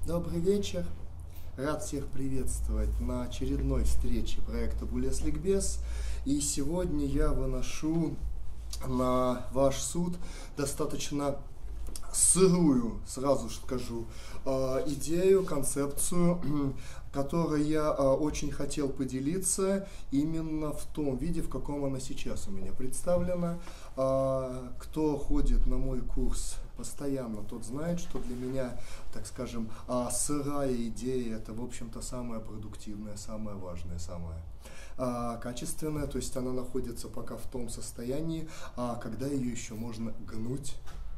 Добрый вечер. Рад всех приветствовать на очередной встрече проекта Булес Ликбез. И сегодня я выношу на ваш суд достаточно сырую, сразу же скажу, идею, концепцию, которой я очень хотел поделиться именно в том виде, в каком она сейчас у меня представлена. Кто ходит на мой курс постоянно, тот знает, что для меня, так скажем, сырая идея — это, в общем-то, самая продуктивная, самая важная, самая качественная. То есть она находится пока в том состоянии, когда ее еще можно гнуть,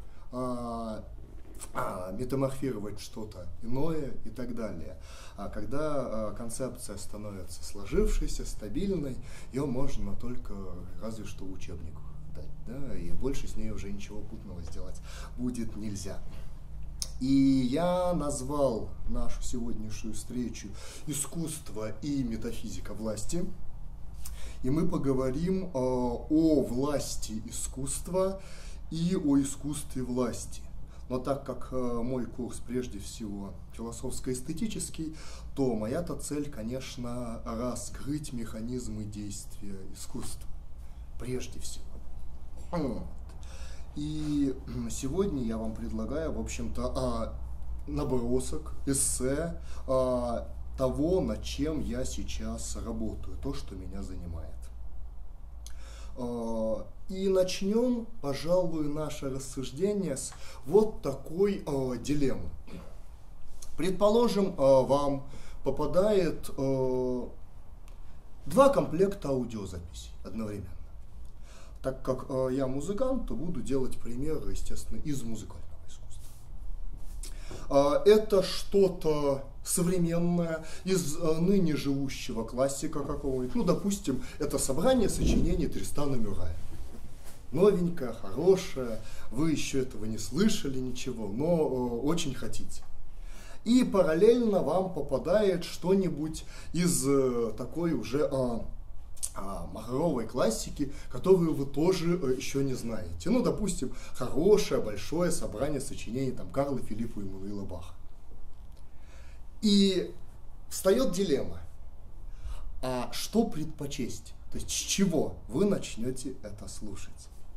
метаморфировать что-то иное и так далее. А когда концепция становится сложившейся, стабильной, ее можно только разве что учебнику дать, да, и больше с ней уже ничего путного сделать будет нельзя. И я назвал нашу сегодняшнюю встречу «Искусство и метафизика власти». И мы поговорим о власти искусства и о искусстве власти. Но так как мой курс прежде всего философско-эстетический, то моя-то цель, конечно, раскрыть механизмы действия искусства. Прежде всего. И сегодня я вам предлагаю, в общем-то, набросок, эссе того, над чем я сейчас работаю, то, что меня занимает. И начнем, пожалуй, наше рассуждение с вот такой дилеммы. Предположим, вам попадает 2 комплекта аудиозаписей одновременно. Так как я музыкант, то буду делать примеры, естественно, из музыкального искусства. Это что-то современное, из ныне живущего классика какого-нибудь. Ну, допустим, это собрание сочинений Тристана Мюррея. Новенькое, хорошее, вы еще этого не слышали ничего, но очень хотите. И параллельно вам попадает что-нибудь из такой уже махровой классики, которую вы тоже еще не знаете. Ну, допустим, хорошее, большое собрание сочинений там Карла Филиппа Эммануила Баха. И встает дилемма, а что предпочесть? То есть с чего вы начнете это слушать?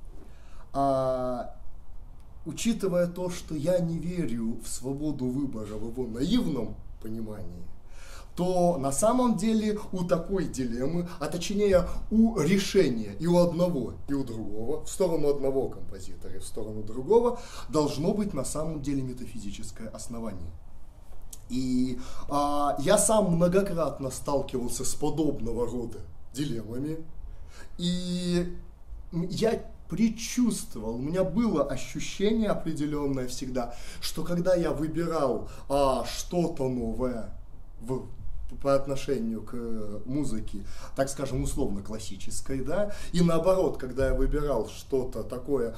Учитывая то, что я не верю в свободу выбора в его наивном понимании, то на самом деле у такой дилеммы, а точнее у решения и у одного, и у другого, в сторону одного композитора и в сторону другого, должно быть на самом деле метафизическое основание. И я сам многократно сталкивался с подобного рода дилеммами, и я предчувствовал, у меня было ощущение определенное всегда, что когда я выбирал что-то новое по отношению к музыке, так скажем, условно классической, да, и наоборот, когда я выбирал что-то такое,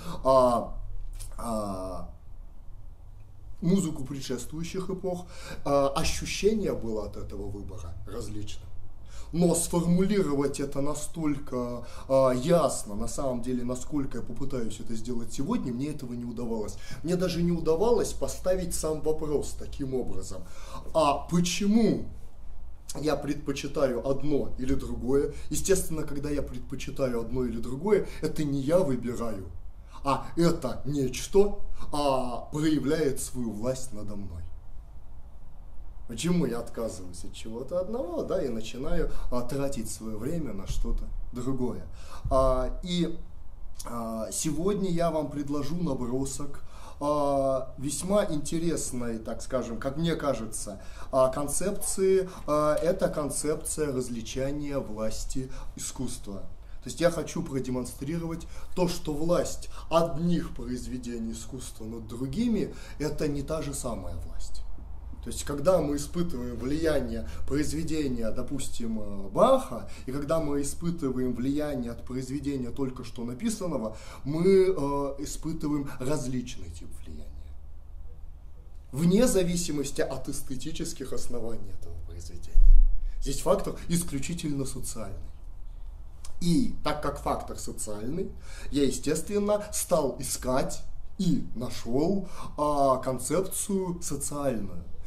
музыку предшествующих эпох, ощущение было от этого выбора различным. Но сформулировать это настолько ясно, на самом деле, насколько я попытаюсь это сделать сегодня, мне этого не удавалось. Мне даже не удавалось поставить сам вопрос таким образом. А почему я предпочитаю одно или другое? Естественно, когда я предпочитаю одно или другое, это не я выбираю, а это нечто проявляет свою власть надо мной. Почему я отказываюсь от чего-то одного, да, и начинаю тратить свое время на что-то другое. И сегодня я вам предложу набросок весьма интересной, так скажем, как мне кажется, концепции. Это концепция различания власти искусства. То есть я хочу продемонстрировать то, что власть одних произведений искусства над другими – это не та же самая власть. То есть, когда мы испытываем влияние произведения, допустим, Баха, и когда мы испытываем влияние от произведения только что написанного, мы испытываем различный тип влияния. Вне зависимости от эстетических оснований этого произведения. Здесь фактор исключительно социальный. И так как фактор социальный, я, естественно, стал искать и нашел концепцию социальную.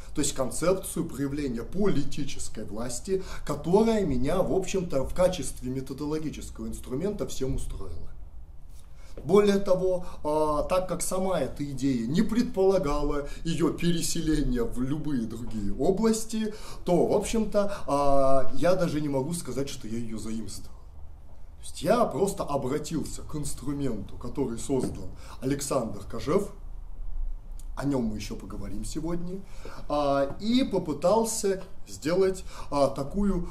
То есть концепцию проявления политической власти, которая меня, в общем-то, в качестве методологического инструмента всем устроила. Более того, так как сама эта идея не предполагала ее переселение в любые другие области, то, в общем-то, я даже не могу сказать, что я ее заимствовал. То есть я просто обратился к инструменту, который создал Александр Кожев, о нем мы еще поговорим сегодня, и попытался сделать такую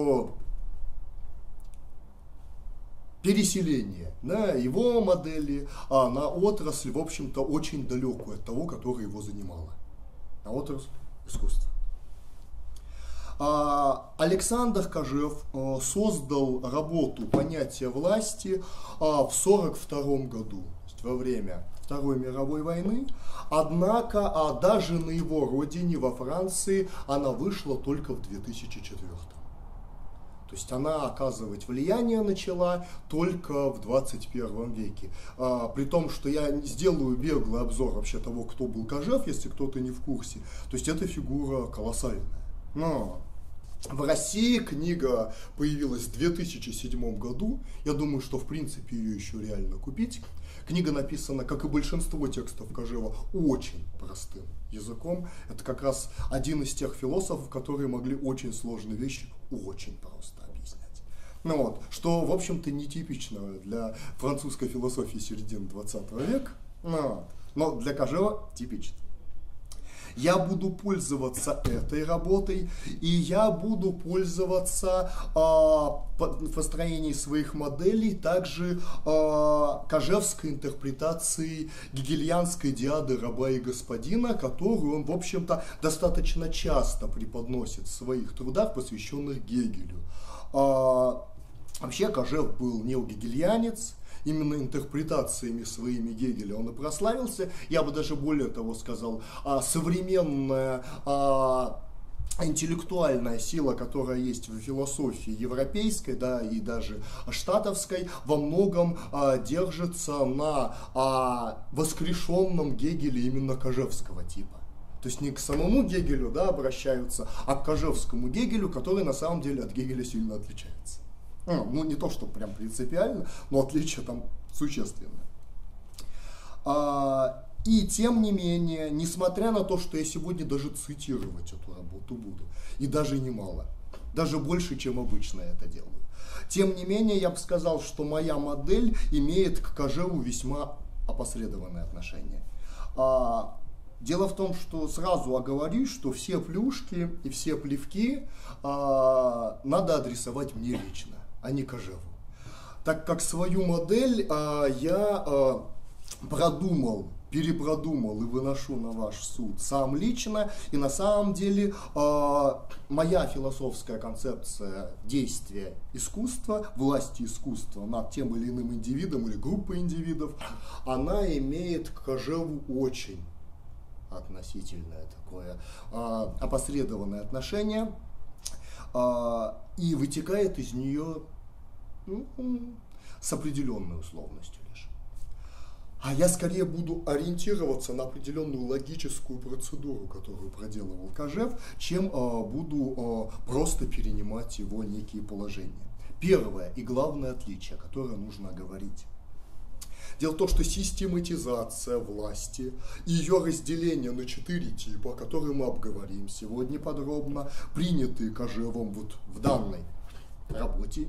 переселение на его модели, на отрасль, в общем-то, очень далекую от того, которая его занимала, на отрасль искусства. Александр Кожев создал работу понятия власти в 1942 году, то есть во время Второй мировой войны, однако даже на его родине, во Франции, она вышла только в 2004. То есть она оказывать влияние начала только в 21 веке. При том, что я сделаю беглый обзор вообще того, кто был Кожев, если кто-то не в курсе. То есть эта фигура колоссальная. Но в России книга появилась в 2007 году. Я думаю, что в принципе ее еще реально купить. Книга написана, как и большинство текстов Кожева, очень простым языком. Это как раз один из тех философов, которые могли очень сложные вещи очень просто объяснять. Ну вот, что, в общем-то, нетипично для французской философии середины 20 века, но для Кожева типично. Я буду пользоваться этой работой, и я буду пользоваться в построении своих моделей также кожевской интерпретацией гегельянской диады раба и господина, которую он, в общем-то, достаточно часто преподносит в своих трудах, посвященных Гегелю. Вообще Кожев был неогегельянец. Именно интерпретациями своими Гегеля он и прославился. Я бы даже более того сказал, современная интеллектуальная сила, которая есть в философии европейской, да, и даже штатовской, во многом держится на воскрешенном Гегеле именно кожевского типа. То есть не к самому Гегелю, да, обращаются, а к кожевскому Гегелю, который на самом деле от Гегеля сильно отличается. Ну, не то, что прям принципиально, но отличие там существенное. И тем не менее, несмотря на то, что я сегодня даже цитировать эту работу буду, и даже немало, даже больше, чем обычно я это делаю, тем не менее, я бы сказал, что моя модель имеет к Кожеву весьма опосредованное отношение. Дело в том, что сразу оговорюсь, что все плюшки и все плевки надо адресовать мне лично, а не Кожеву. Так как свою модель я продумал, перепродумал и выношу на ваш суд сам лично, и на самом деле моя философская концепция действия искусства, власти искусства над тем или иным индивидом или группой индивидов, она имеет к Кожеву очень относительное такое опосредованное отношение, и вытекает из нее с определенной условностью лишь. А я скорее буду ориентироваться на определенную логическую процедуру, которую проделывал Кожев, чем буду просто перенимать его некие положения. Первое и главное отличие, которое нужно оговорить. Дело в том, что систематизация власти и ее разделение на 4 типа, которые мы обговорим сегодня подробно, принятые Кожевом вот в данной работе,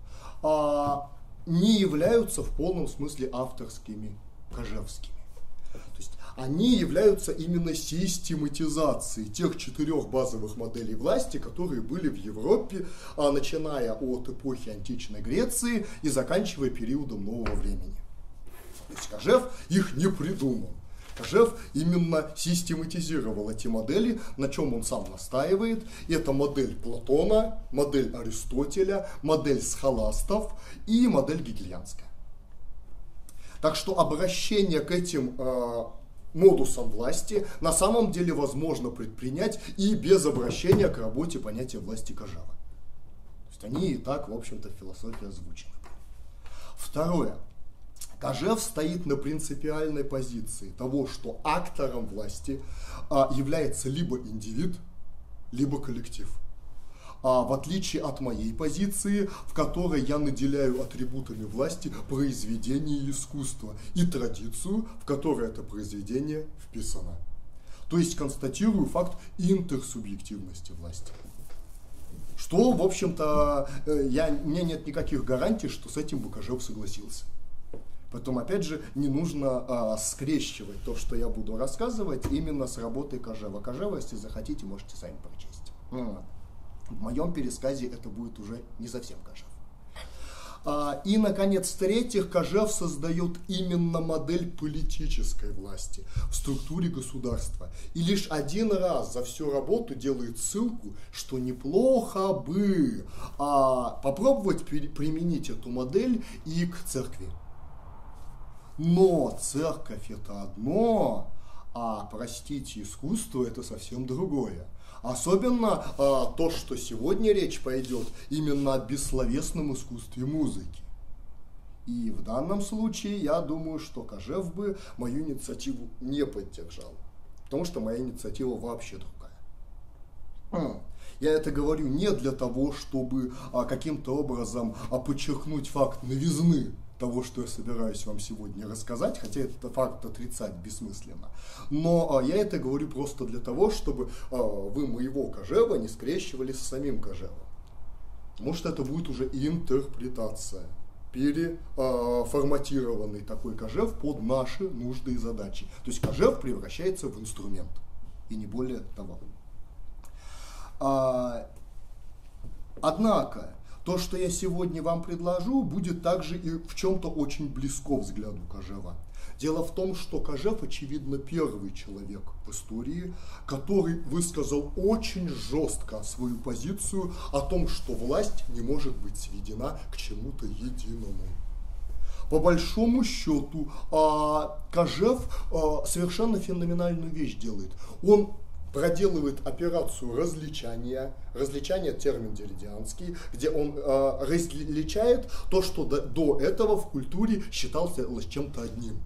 не являются в полном смысле авторскими кожевскими. То есть они являются именно систематизацией тех 4 базовых моделей власти, которые были в Европе, начиная от эпохи античной Греции и заканчивая периодом нового времени. То есть Кожев их не придумал. Кожев именно систематизировал эти модели, на чем он сам настаивает. Это модель Платона, модель Аристотеля, модель схоластов и модель гегельянская. Так что обращение к этим модусам власти на самом деле возможно предпринять и без обращения к работе понятия власти Кожева. То есть они и так, в общем-то, в философии озвучены. Второе. Кожев стоит на принципиальной позиции того, что актором власти является либо индивид, либо коллектив. В отличие от моей позиции, в которой я наделяю атрибутами власти произведение искусства и традицию, в которой это произведение вписано. То есть констатирую факт интерсубъективности власти. Что, в общем-то, мне нет никаких гарантий, что с этим бы Кожев согласился. Поэтому, опять же, не нужно скрещивать то, что я буду рассказывать, именно с работой Кожева. Кожева, если захотите, можете сами прочесть. В моем пересказе это будет уже не совсем Кожев. И, наконец, в-третьих, Кожев создает именно модель политической власти в структуре государства. И лишь один раз за всю работу делает ссылку, что неплохо бы попробовать применить эту модель и к церкви. Но церковь это одно, а, простите, искусство это совсем другое. Особенно то, что сегодня речь пойдет именно о бессловесном искусстве музыки. И в данном случае я думаю, что Кожев бы мою инициативу не поддержал. Потому что моя инициатива вообще другая. Я это говорю не для того, чтобы каким-то образом подчеркнуть факт новизны того, что я собираюсь вам сегодня рассказать, хотя этот факт отрицать бессмысленно. Но я это говорю просто для того, чтобы вы моего Кожева не скрещивали с самим Кожевом. Потому что это будет уже интерпретация, переформатированный такой Кожев под наши нужды и задачи. То есть Кожев превращается в инструмент, и не более того. Однако, то, что я сегодня вам предложу, будет также и в чем-то очень близко взгляду Кожева. Дело в том, что Кожев, очевидно, первый человек в истории, который высказал очень жестко свою позицию о том, что власть не может быть сведена к чему-то единому. По большому счету, Кожев совершенно феноменальную вещь делает. Он проделывает операцию различания термин деридианский, где он различает то, что до этого в культуре считалось чем-то одним.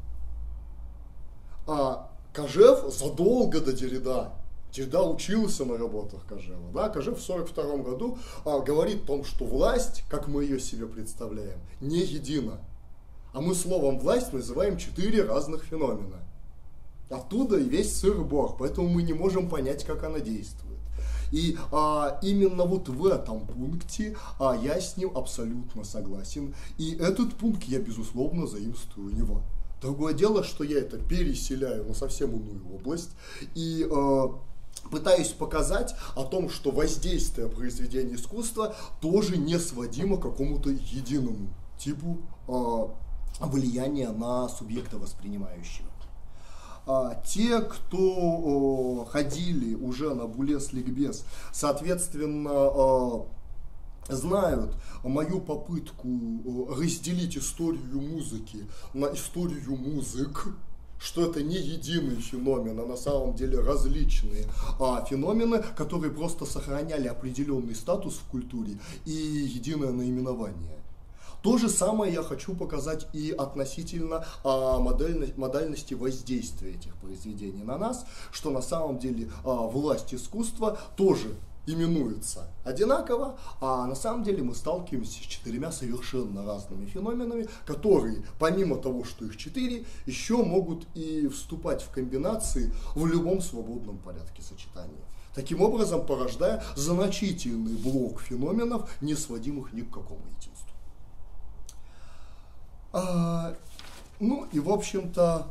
Кожев задолго до Деррида учился на работах Кожева. Да? Кожев в 1942 году говорит о том, что власть, как мы ее себе представляем, не едина. А мы словом власть называем 4 разных феномена. Оттуда и весь сыр-бор, поэтому мы не можем понять, как она действует. И именно вот в этом пункте я с ним абсолютно согласен. И этот пункт я, безусловно, заимствую у него. Другое дело, что я это переселяю на совсем иную область и пытаюсь показать о том, что воздействие произведения искусства тоже не сводимо к какому-то единому типу влияния на субъекта воспринимающего. Те, кто ходили уже на Булес-ликбез, соответственно, знают мою попытку разделить историю музыки на историю музык, что это не единый феномен, а на самом деле различные феномены, которые просто сохраняли определенный статус в культуре и единое наименование. То же самое я хочу показать и относительно модальности воздействия этих произведений на нас, что на самом деле власть искусства тоже именуется одинаково, а на самом деле мы сталкиваемся с 4 совершенно разными феноменами, которые, помимо того, что их 4, еще могут и вступать в комбинации в любом свободном порядке сочетания. Таким образом, порождая значительный блок феноменов, не сводимых ни к какому единству. Ну и, в общем-то,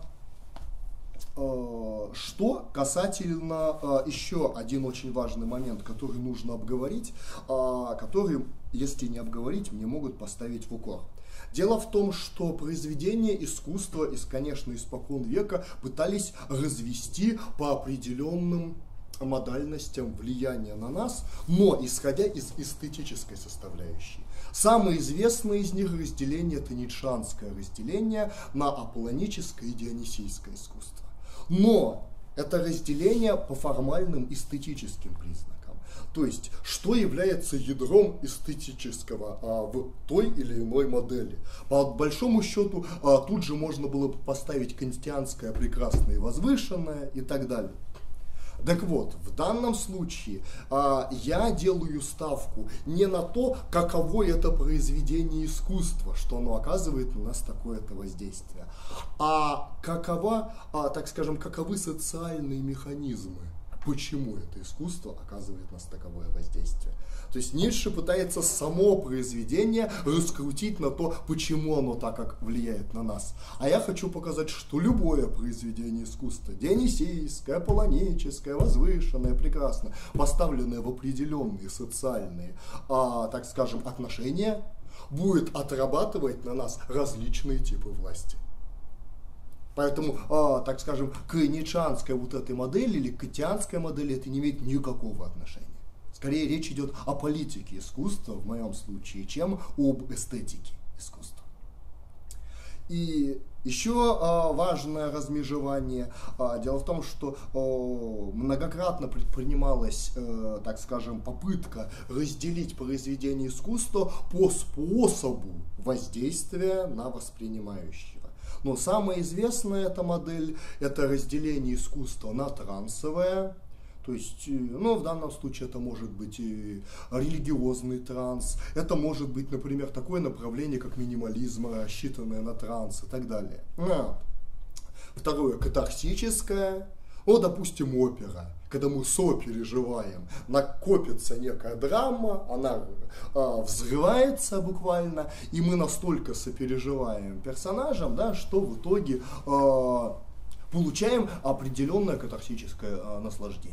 что касательно еще один очень важный момент, который нужно обговорить, который, если не обговорить, мне могут поставить в укор. Дело в том, что произведения искусства, конечно, испокон века пытались развести по определенным модальностям влияния на нас, но исходя из эстетической составляющей. Самое известное из них разделение – это ницшеанское разделение на аполлоническое и дионисийское искусство. Но это разделение по формальным эстетическим признакам. То есть, что является ядром эстетического в той или иной модели. По большому счету, тут же можно было бы поставить кантианское прекрасное и возвышенное и так далее. Так вот, в данном случае я делаю ставку не на то, каково это произведение искусства, что оно оказывает на нас такое-то воздействие, а какова, так скажем, каковы социальные механизмы, почему это искусство оказывает на нас таковое воздействие. То есть Ницше пытается само произведение раскрутить на то, почему оно так как влияет на нас. А я хочу показать, что любое произведение искусства, дионисийское, аполлоническое, возвышенное, прекрасно, поставленное в определенные социальные, так скажем, отношения, будет отрабатывать на нас различные типы власти. Поэтому, так скажем, к ницшеанской вот этой модели или к кантианской модели это не имеет никакого отношения. Скорее речь идет о политике искусства, в моем случае, чем об эстетике искусства. И еще важное размежевание. Дело в том, что многократно предпринималась, так скажем, попытка разделить произведение искусства по способу воздействия на воспринимающего. Но самая известная эта модель – это разделение искусства на трансовое. То есть, в данном случае это может быть и религиозный транс, это может быть, например, такое направление, как минимализм, рассчитанное на транс и так далее. Второе, катарсическое, допустим, опера. Когда мы сопереживаем, накопится некая драма, она взрывается буквально, и мы настолько сопереживаем персонажам, да, что в итоге получаем определенное катарсическое наслаждение.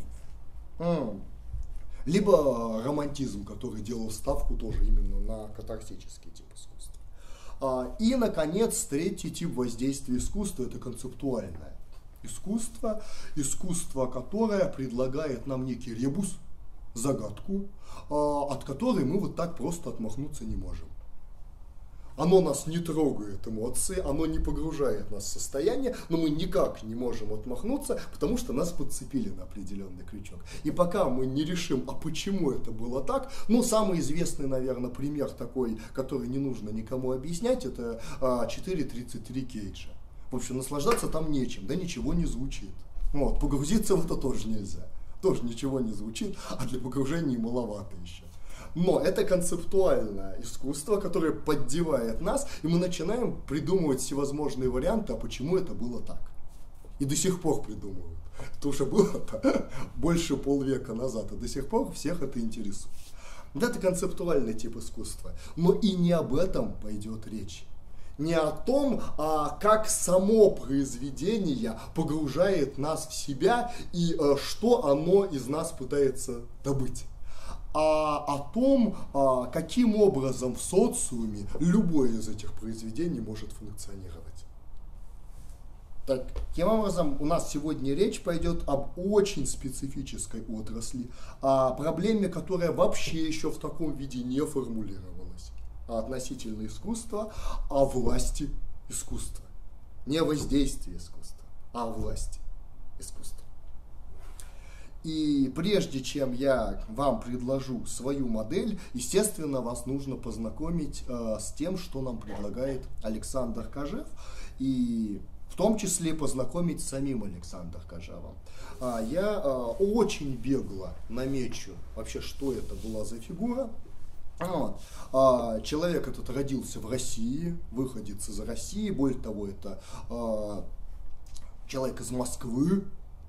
Либо романтизм, который делал ставку тоже именно на катарсический тип искусства. И, наконец, третий тип воздействия искусства – это концептуальное искусство. Искусство, которое предлагает нам некий ребус, загадку, от которой мы вот так просто отмахнуться не можем. Оно нас не трогает эмоции, оно не погружает нас в состояние, но мы никак не можем отмахнуться, потому что нас подцепили на определенный крючок. И пока мы не решим, а почему это было так, самый известный, наверное, пример такой, который не нужно никому объяснять, это 4.33 Кейджа. В общем, наслаждаться там нечем, да ничего не звучит. Погрузиться в это тоже нельзя. Тоже ничего не звучит, а для погружения маловато еще. Но это концептуальное искусство, которое поддевает нас, и мы начинаем придумывать всевозможные варианты, а почему это было так. И до сих пор придумывают. Это уже было больше полвека назад, и до сих пор всех это интересует. Это концептуальный тип искусства. Но и не об этом пойдет речь. Не о том, как само произведение погружает нас в себя и что оно из нас пытается добыть. А о том, каким образом в социуме любое из этих произведений может функционировать. Таким образом, у нас сегодня речь пойдет об очень специфической отрасли, о проблеме, которая вообще еще в таком виде не формулировалась, относительно искусства, о власти искусства. Не воздействии искусства, а о власти искусства. И прежде чем я вам предложу свою модель, естественно, вас нужно познакомить с тем, что нам предлагает Александр Кожев, и в том числе познакомить с самим Александром Кожевым. Я очень бегло намечу вообще, что это была за фигура. Человек этот родился в России, выходец из России, более того, это человек из Москвы.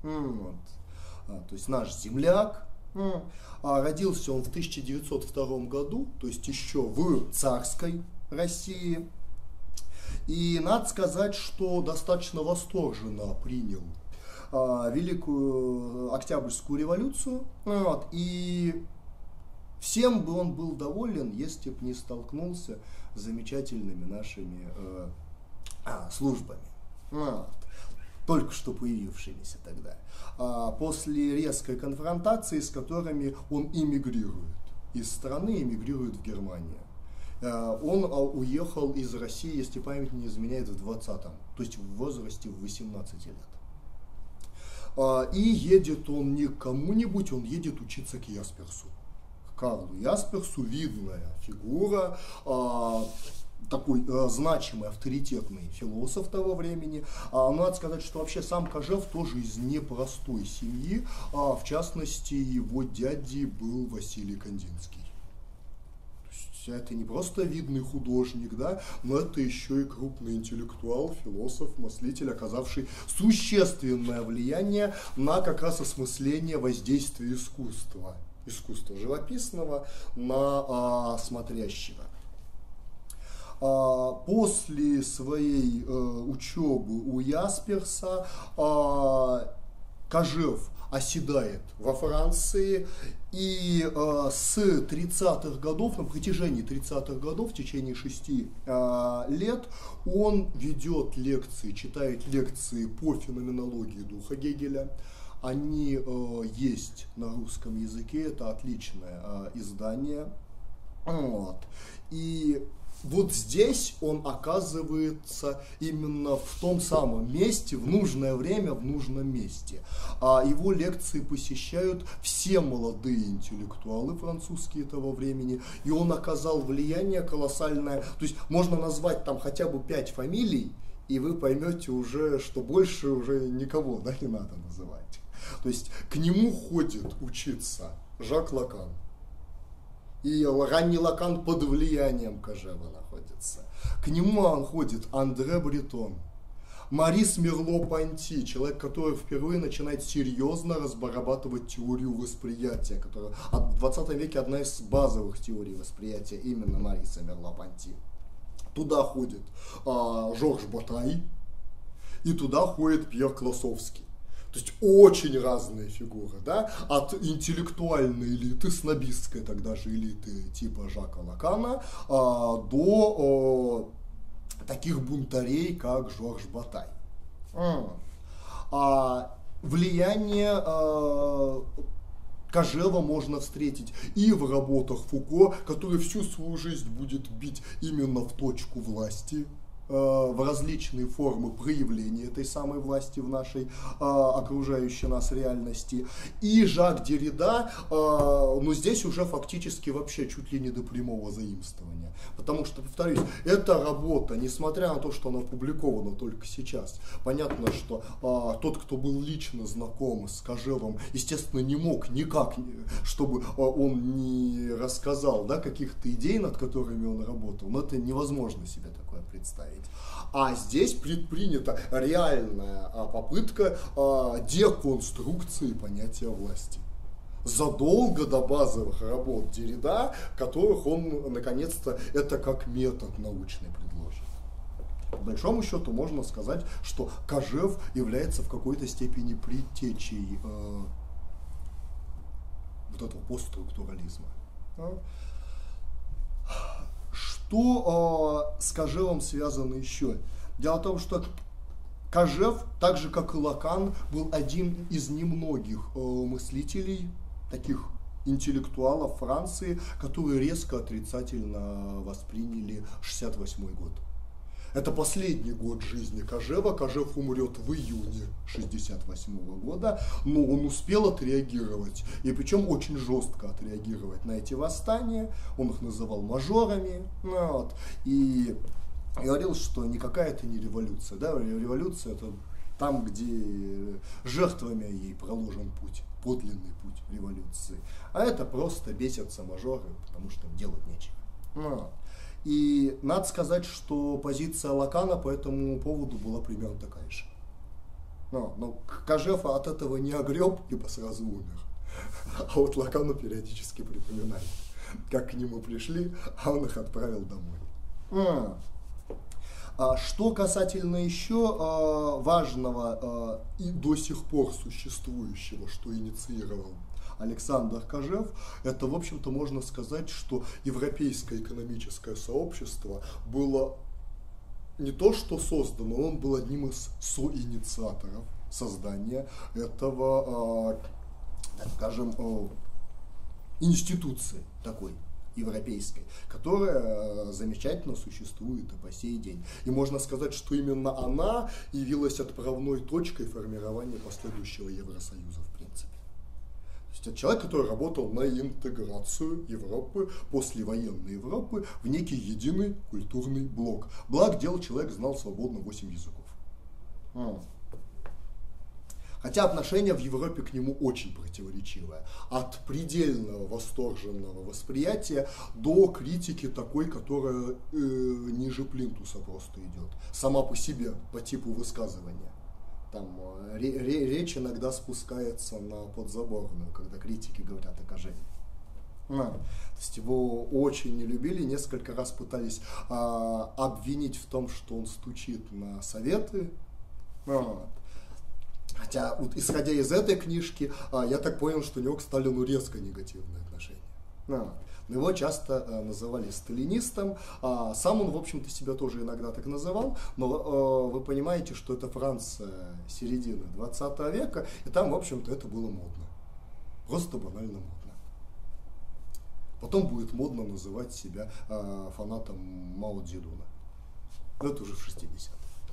То есть наш земляк. Родился он в 1902 году, то есть еще в царской России. И надо сказать, что достаточно восторженно принял Великую Октябрьскую революцию. И всем бы он был доволен, если бы не столкнулся с замечательными нашими службами. Только что появившимися тогда, после резкой конфронтации, с которыми он эмигрирует из страны, эмигрирует в Германию. Он уехал из России, если память не изменяет, в 20-м, то есть в возрасте в 18 лет. И едет он не к кому-нибудь, он едет учиться к Ясперсу. К Карлу Ясперсу, видная фигура, такой значимый, авторитетный философ того времени. Надо сказать, что вообще сам Кожев тоже из непростой семьи, в частности, его дядей был Василий Кандинский. То есть это не просто видный художник, да, но это еще и крупный интеллектуал, философ, мыслитель, оказавший существенное влияние на как раз осмысление воздействия искусства живописного на смотрящего. После своей учебы у Ясперса Кожев оседает во Франции, и с 30-х годов, на протяжении 30-х годов, в течение 6 лет, он ведет лекции, читает лекции по феноменологии духа Гегеля. Они есть на русском языке, это отличное издание. Вот. И вот здесь он оказывается именно в том самом месте, в нужное время, в нужном месте. Его лекции посещают все молодые интеллектуалы французские того времени, и он оказал влияние колоссальное. То есть можно назвать там хотя бы 5 фамилий, и вы поймете уже, что больше уже никого, да, не надо называть. То есть к нему ходит учиться Жак Лакан. И ранний Лакан под влиянием Кожева находится. К нему он ходит Андре Бретон, Марис Мерло-Понти, человек, который впервые начинает серьезно разрабатывать теорию восприятия, которая в 20 веке одна из базовых теорий восприятия именно Мариса Мерло-Понти. Туда ходит Жорж Батай, и туда ходит Пьер Клоссовский. То есть очень разные фигуры, да, от интеллектуальной элиты, снобистской тогда же элиты типа Жака Лакана, до таких бунтарей, как Жорж Батай. Влияние Кожева можно встретить и в работах Фуко, который всю свою жизнь будет бить именно в точку власти, в различные формы проявления этой самой власти в нашей окружающей нас реальности. И Жак Деррида, но здесь уже фактически вообще чуть ли не до прямого заимствования. Потому что, повторюсь, эта работа, несмотря на то, что она опубликована только сейчас, понятно, что тот, кто был лично знаком с Кожевом, естественно, не мог никак, чтобы он не рассказал, да, каких-то идей, над которыми он работал. Но это невозможно себе такое представить. А здесь предпринята реальная попытка деконструкции понятия власти. Задолго до базовых работ Деррида, которых он, наконец-то, это как метод научный предложит. По большому счету можно сказать, что Кожев является в какой-то степени предтечей вот этого постструктурализма. Что с Кожевом связано еще? Дело в том, что Кожев, так же как и Лакан, был один из немногих мыслителей, таких интеллектуалов Франции, которые резко отрицательно восприняли 1968 год. Это последний год жизни Кожева. Кожев умрет в июне 1968 года, но он успел отреагировать, и причем очень жестко отреагировать на эти восстания. Он их называл мажорами, вот, и говорил, что никакая это не революция. Да? Революция — это там, где жертвами ей проложен путь, подлинный путь революции. А это просто бесятся мажоры, потому что им делать нечего. Вот. И надо сказать, что позиция Лакана по этому поводу была примерно такая же. Но Кожев от этого не огреб, ибо сразу умер. А вот Лакану периодически припоминает, как к нему пришли, а он их отправил домой. Что касательно еще важного и до сих пор существующего, что инициировал Александр Кожев, это, в общем-то, можно сказать, что европейское экономическое сообщество было не то что создано, он был одним из соинициаторов создания этого, так скажем, институции такой европейской, которая замечательно существует и по сей день. И можно сказать, что именно она явилась отправной точкой формирования последующего Евросоюза, в принципе. То есть это человек, который работал на интеграцию Европы, послевоенной Европы, в некий единый культурный блок. Благ дел человек знал свободно 8 языков. Хотя отношение в Европе к нему очень противоречивое. От предельного восторженного восприятия до критики такой, которая ниже плинтуса просто идет. Сама по себе, по типу высказывания. Там речь иногда спускается на подзаборную, когда критики говорят о Кожеве. То есть его очень не любили, несколько раз пытались обвинить в том, что он стучит на советы. Хотя, вот, исходя из этой книжки, я так понял, что у него к Сталину резко негативное отношение. Но его часто называли сталинистом. Сам он, в общем-то, себя тоже иногда так называл. Но вы понимаете, что это Франция середины 20 века, и там, в общем-то, это было модно. Просто банально модно. Потом будет модно называть себя фанатом Мао Цзэдуна. Но это уже в 60-е.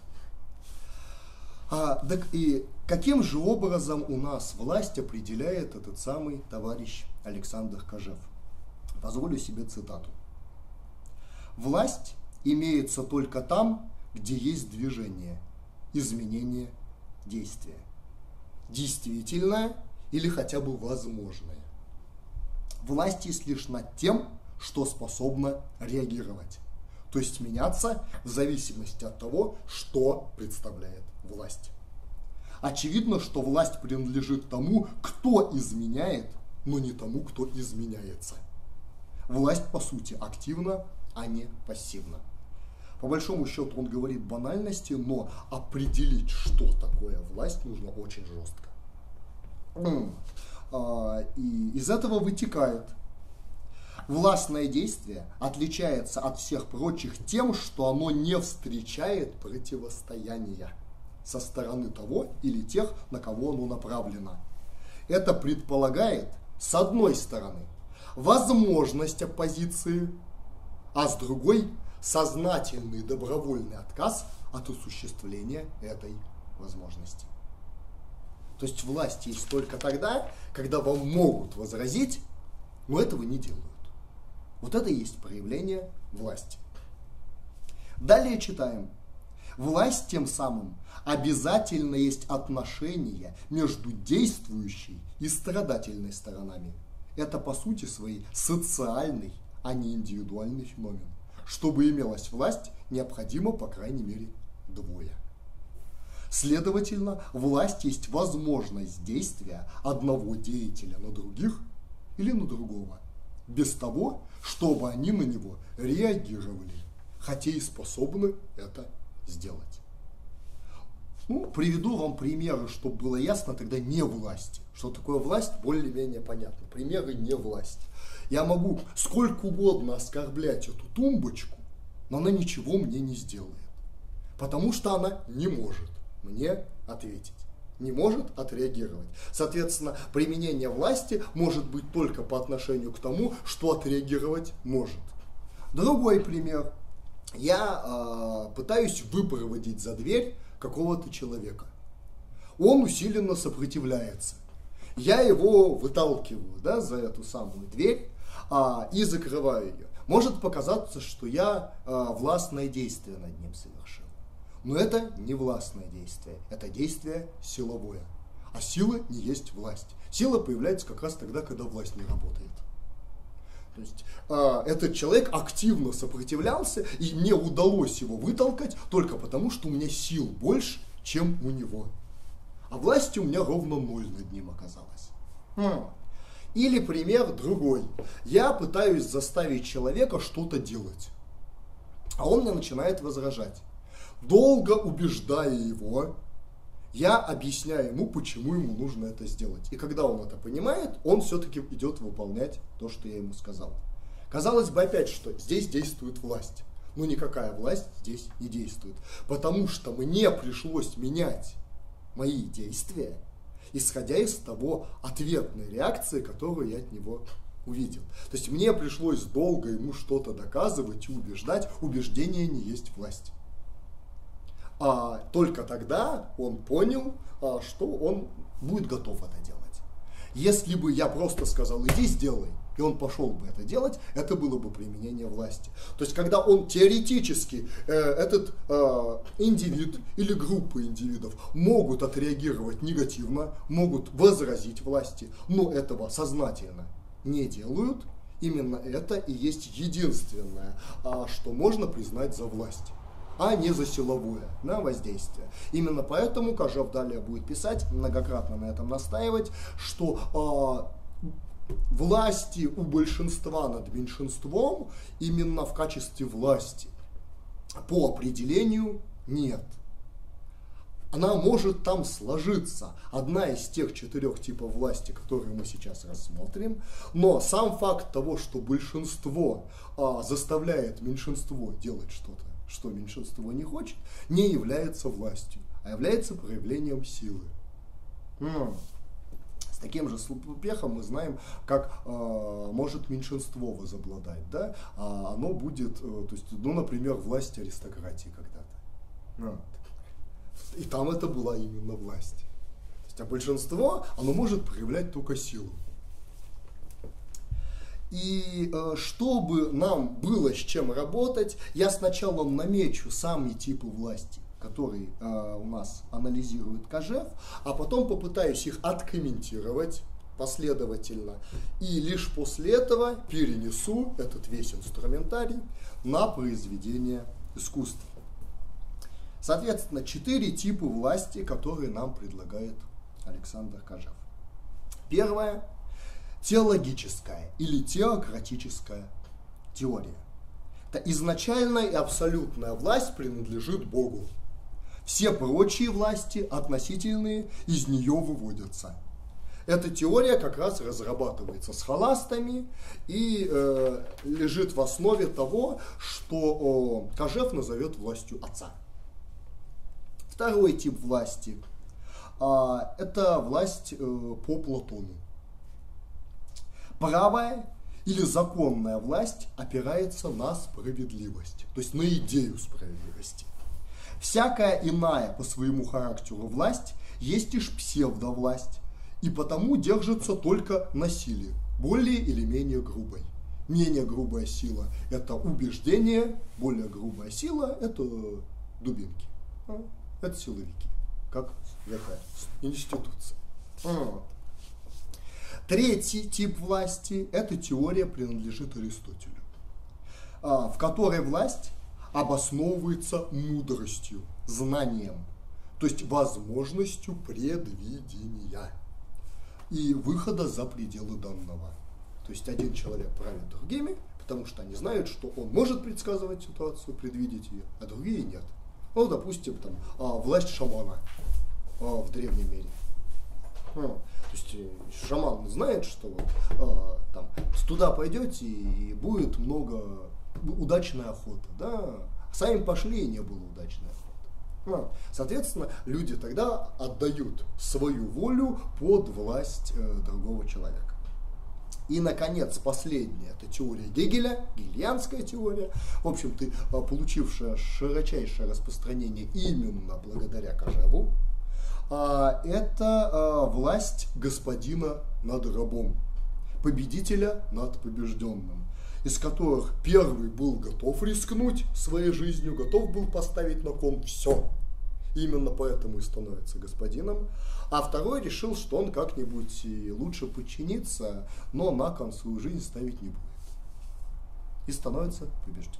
Так и каким же образом у нас власть определяет этот самый товарищ Александр Кожев? Позволю себе цитату. «Власть имеется только там, где есть движение, изменение, действие. Действительное или хотя бы возможное. Власть есть лишь над тем, что способно реагировать, то есть меняться в зависимости от того, что представляет власть. Очевидно, что власть принадлежит тому, кто изменяет, но не тому, кто изменяется. Власть, по сути, активна, а не пассивна». По большому счету он говорит банальности, но определить, что такое власть, нужно очень жестко. И из этого вытекает: властное действие отличается от всех прочих тем, что оно не встречает противостояния со стороны того или тех, на кого оно направлено. Это предполагает, с одной стороны, возможность оппозиции, а с другой – сознательный добровольный отказ от осуществления этой возможности. То есть власть есть только тогда, когда вам могут возразить, но этого не делают. Вот это и есть проявление власти. Далее читаем. Власть тем самым обязательно есть отношение между действующей и страдательной сторонами. Это по сути своей социальный, а не индивидуальный феномен. Чтобы имелась власть, необходимо по крайней мере двое. Следовательно, власть есть возможность действия одного деятеля на других или на другого, без того, чтобы они на него реагировали, хотя и способны это сделать. Приведу вам примеры, чтобы было ясно тогда не власти. Что такое власть, более-менее понятно. Примеры не власти. Я могу сколько угодно оскорблять эту тумбочку, но она ничего мне не сделает. Потому что она не может мне ответить. Не может отреагировать. Соответственно, применение власти может быть только по отношению к тому, что отреагировать может. Другой пример. Я пытаюсь выпроводить за дверь какого-то человека. Он усиленно сопротивляется. Я его выталкиваю, да, за эту самую дверь и закрываю ее. Может показаться, что я властное действие над ним совершил. Но это не властное действие, это действие силовое. А сила не есть власть. Сила появляется как раз тогда, когда власть не работает. То есть этот человек активно сопротивлялся, и мне удалось его вытолкать только потому, что у меня сил больше, чем у него. А власти у меня ровно 0 над ним оказалось. Или пример другой. Я пытаюсь заставить человека что-то делать, а он мне начинает возражать. Долго убеждая его, я объясняю ему, почему ему нужно это сделать. И когда он это понимает, он все-таки идет выполнять то, что я ему сказал. Казалось бы, опять, что здесь действует власть. Но никакая власть здесь не действует. Потому что мне пришлось менять мои действия, исходя из того ответной реакции, которую я от него увидел. То есть мне пришлось долго ему что-то доказывать и убеждать. Убеждение не есть власть. А только тогда он понял, что он будет готов это делать. Если бы я просто сказал, иди сделай, и он пошел бы это делать, это было бы применение власти. То есть, когда он теоретически, этот индивид или группа индивидов могут отреагировать негативно, могут возразить власти, но этого сознательно не делают, именно это и есть единственное, что можно признать за власть, а не за силовое воздействие. Именно поэтому Кожев далее будет писать, многократно на этом настаивать, что власти у большинства над меньшинством именно в качестве власти по определению нет. Она может там сложиться, одна из тех 4 типов власти, которые мы сейчас рассмотрим, но сам факт того, что большинство заставляет меньшинство делать что-то, что меньшинство не хочет, не является властью, а является проявлением силы. С таким же успехом мы знаем, как может меньшинство возобладать. Да? Оно будет, то есть, например, власть аристократии когда-то. И там это была именно власть. То есть, а большинство, оно может проявлять только силу. И чтобы нам было с чем работать, я сначала намечу сами типы власти, которые у нас анализирует Кожев, а потом попытаюсь их откомментировать последовательно. И лишь после этого перенесу этот весь инструментарий на произведение искусства. Соответственно, 4 типа власти, которые нам предлагает Александр Кожев. Первое. Теологическая или теократическая теория. Это изначальная и абсолютная власть принадлежит Богу. Все прочие власти, относительные, из нее выводятся. Эта теория как раз разрабатывается схоластами и лежит в основе того, что Кожев назовет властью Отца. Второй тип власти – это власть по Платону. Правая или законная власть опирается на справедливость, то есть на идею справедливости. Всякая иная по своему характеру власть есть лишь псевдовласть, и потому держится только на силе, более или менее грубой. Менее грубая сила – это убеждение, более грубая сила – это дубинки, это силовики, как такая институция. Третий тип власти – это теория принадлежит Аристотелю, в которой власть обосновывается мудростью, знанием, то есть возможностью предвидения и выхода за пределы данного. То есть один человек правит другими, потому что они знают, что он может предсказывать ситуацию, предвидеть ее, а другие нет. Ну, допустим, там, власть шамана в древнем мире. То есть шаман знает, что там, туда пойдете и будет много удачная охота. Да? Сами пошли и не было удачной охоты. Соответственно, люди тогда отдают свою волю под власть другого человека. И, наконец, последняя – это теория Гегеля, гегельянская теория, в общем-то, получившая широчайшее распространение именно благодаря Кожеву. Это власть господина над рабом, победителя над побежденным, из которых первый был готов рискнуть своей жизнью, готов был поставить на кон все. Именно поэтому и становится господином. А второй решил, что он как-нибудь лучше подчинится, но на кон свою жизнь ставить не будет. И становится побежденным.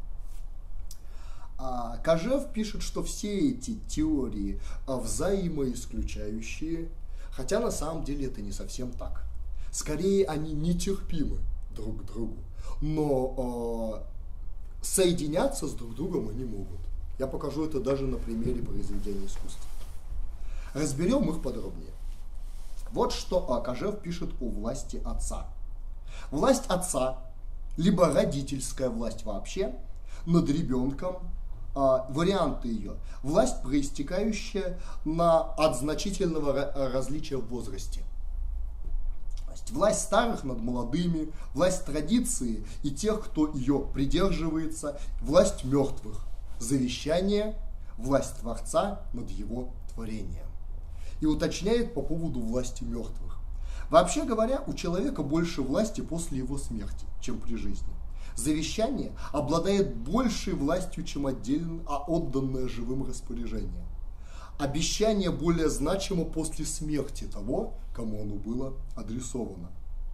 Кожев пишет, что все эти теории взаимоисключающие, хотя на самом деле это не совсем так. Скорее, они нетерпимы друг к другу, но соединяться с друг другом они могут. Я покажу это даже на примере произведения искусства. Разберем их подробнее. Вот что Кожев пишет о власти отца. Власть отца, либо родительская власть вообще, над ребенком, варианты ее. Власть, проистекающая от значительного различия в возрасте. Власть старых над молодыми, власть традиции и тех, кто ее придерживается, власть мертвых, завещание, власть Творца над его творением. И уточняет по поводу власти мертвых. Вообще говоря, у человека больше власти после его смерти, чем при жизни. Завещание обладает большей властью, чем отданное живым распоряжение. Обещание более значимо после смерти того, кому оно было адресовано.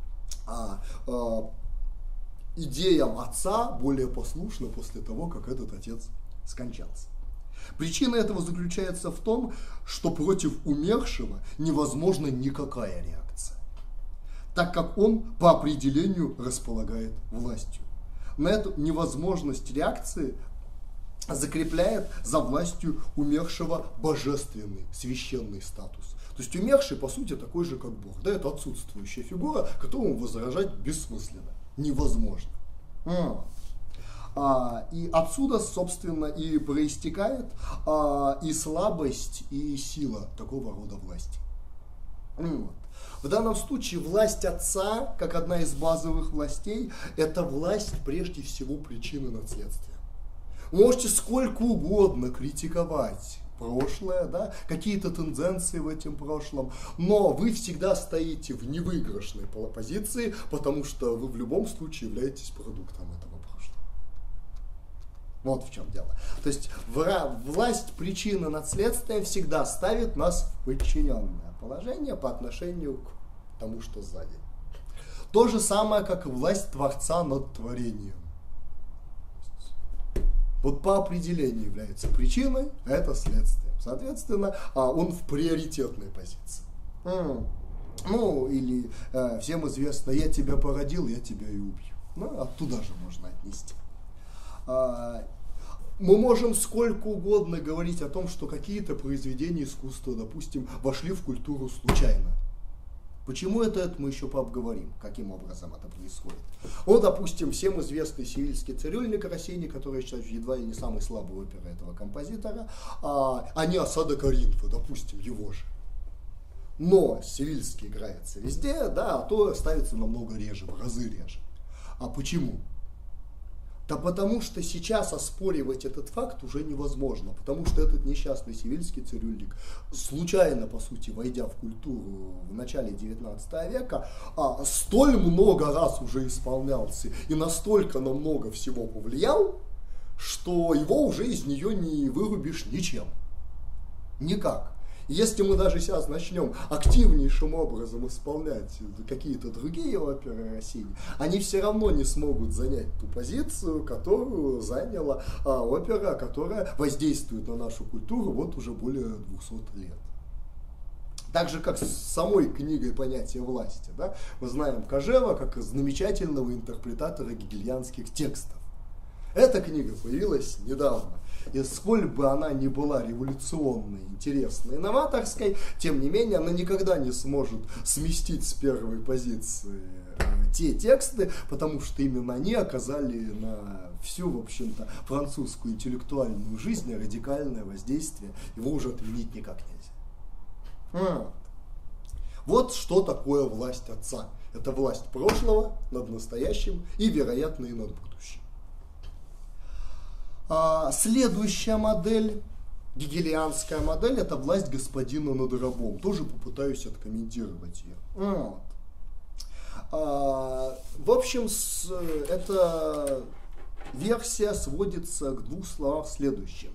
Идеям отца более послушно после того, как этот отец скончался. Причина этого заключается в том, что против умершего невозможна никакая реакция, так как он по определению располагает властью. На эту невозможность реакции закрепляет за властью умершего божественный, священный статус. То есть умерший, по сути, такой же, как Бог. Да, это отсутствующая фигура, которому возражать бессмысленно, невозможно. И отсюда, собственно, и проистекает и слабость, и сила такого рода власти. В данном случае власть отца, как одна из базовых властей, это власть прежде всего причины над следствием. Вы можете сколько угодно критиковать прошлое, да, какие-то тенденции в этом прошлом, но вы всегда стоите в невыигрышной позиции, потому что вы в любом случае являетесь продуктом этого прошлого. Вот в чем дело. То есть власть причины над следствием всегда ставит нас в подчиненное положение по отношению к тому, что сзади. То же самое, как и власть Творца над творением. Вот по определению является причиной, а это следствие. Соответственно, он в приоритетной позиции. Или всем известно, я тебя породил, я тебя и убью. Оттуда же можно отнести. Мы можем сколько угодно говорить о том, что какие-то произведения искусства, допустим, вошли в культуру случайно. Почему это мы еще пообговорим, каким образом это происходит. Допустим, всем известный сивильский цирюльник Россини, который считается едва ли не самой слабой оперой этого композитора, а не «Осада Коринфа», допустим, его же. Но сивильский играется везде, да, а то ставится намного реже, в разы реже. А почему? Да потому что сейчас оспоривать этот факт уже невозможно, потому что этот несчастный сивильский цирюльник, случайно, по сути, войдя в культуру в начале 19 века, столь много раз уже исполнялся и настолько на много всего повлиял, что его уже из нее не вырубишь ничем. Никак. Если мы даже сейчас начнем активнейшим образом исполнять какие-то другие оперы Россини, они все равно не смогут занять ту позицию, которую заняла опера, которая воздействует на нашу культуру вот уже более 200 лет. Так же, как с самой книгой понятия власти. Да? Мы знаем Кожева как замечательного интерпретатора гегельянских текстов. Эта книга появилась недавно. И сколь бы она ни была революционной, интересной, новаторской, тем не менее она никогда не сможет сместить с первой позиции те тексты, потому что именно они оказали на всю, в общем-то, французскую интеллектуальную жизнь радикальное воздействие. Его уже отменить никак нельзя. Вот что такое власть отца. Это власть прошлого над настоящим и, вероятно, и над будущим. Следующая модель, гегелианская модель, это власть господина над рабом. Тоже попытаюсь откомментировать ее. В общем, эта версия сводится к двух словам следующим.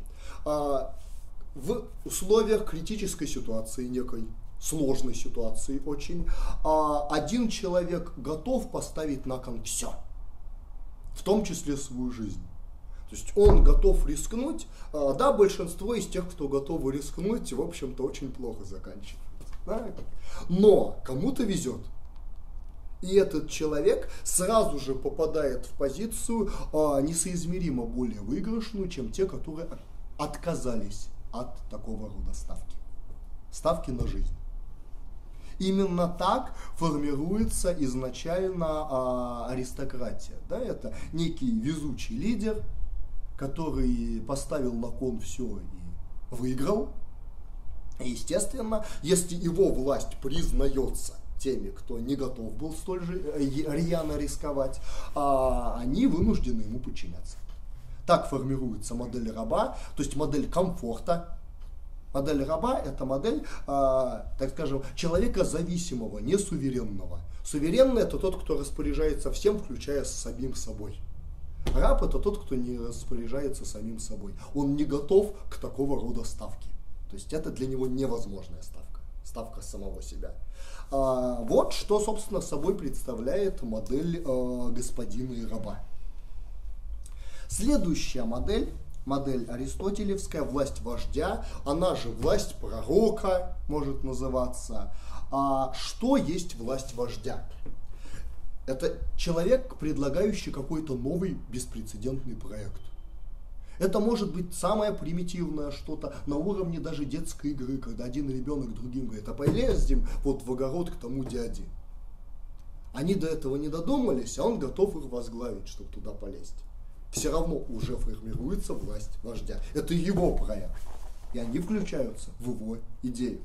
В условиях критической ситуации, некой сложной ситуации очень, один человек готов поставить на кон все, в том числе свою жизнь. То есть он готов рискнуть, да, большинство из тех, кто готовы рискнуть, в общем-то, очень плохо заканчивают. Да? Но кому-то везет. И этот человек сразу же попадает в позицию несоизмеримо более выигрышную, чем те, которые отказались от такого рода ставки. Ставки на жизнь. Именно так формируется изначально аристократия. Да? Это некий везучий лидер, который поставил на кон все и выиграл. И, естественно, если его власть признается теми, кто не готов был столь же рьяно рисковать, они вынуждены ему подчиняться. Так формируется модель раба, то есть модель комфорта. Модель раба – это модель, так скажем, человека зависимого, не суверенного. Суверенный – это тот, кто распоряжается всем, включая самим собой. Раб – это тот, кто не распоряжается самим собой. Он не готов к такого рода ставке. То есть это для него невозможная ставка. Ставка самого себя. Вот что, собственно, собой представляет модель господина и раба. Следующая модель, модель аристотелевская, власть вождя, она же власть пророка, может называться. Что есть власть вождя? Это человек, предлагающий какой-то новый беспрецедентный проект. Это может быть самое примитивное что-то на уровне даже детской игры, когда один ребенок другим говорит: а полезем вот в огород к тому дяде. Они до этого не додумались, а он готов их возглавить, чтобы туда полезть. Все равно уже формируется власть вождя. Это его проект. И они включаются в его идею.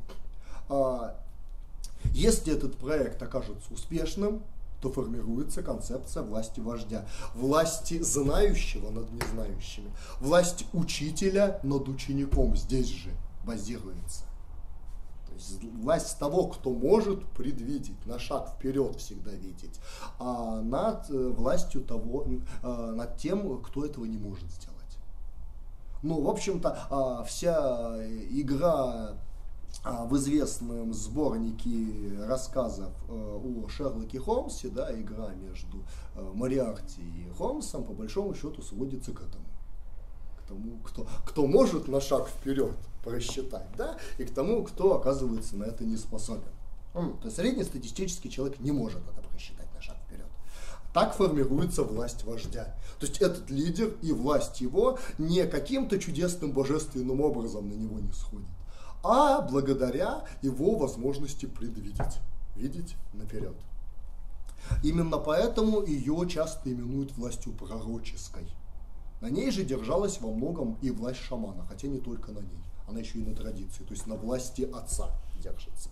Если этот проект окажется успешным, то формируется концепция власти вождя. Власти знающего над незнающими. Власть учителя над учеником здесь же базируется. То есть власть того, кто может предвидеть, на шаг вперед всегда видеть, над властью того, над тем, кто этого не может сделать. Ну, в общем-то, вся игра в известном сборнике рассказов о Шерлоке Холмсе, да, игра между Мориарти и Холмсом, по большому счету сводится к этому. К тому, кто может на шаг вперед просчитать, да, и к тому, кто оказывается на это не способен. То есть среднестатистический человек не может это просчитать на шаг вперед. Так формируется власть вождя. То есть этот лидер и власть его не каким-то чудесным божественным образом на него не сходит, а благодаря его возможности предвидеть, видеть наперед. Именно поэтому ее часто именуют властью пророческой. На ней же держалась во многом и власть шамана, хотя не только на ней, она еще и на традиции, то есть на власти отца держится.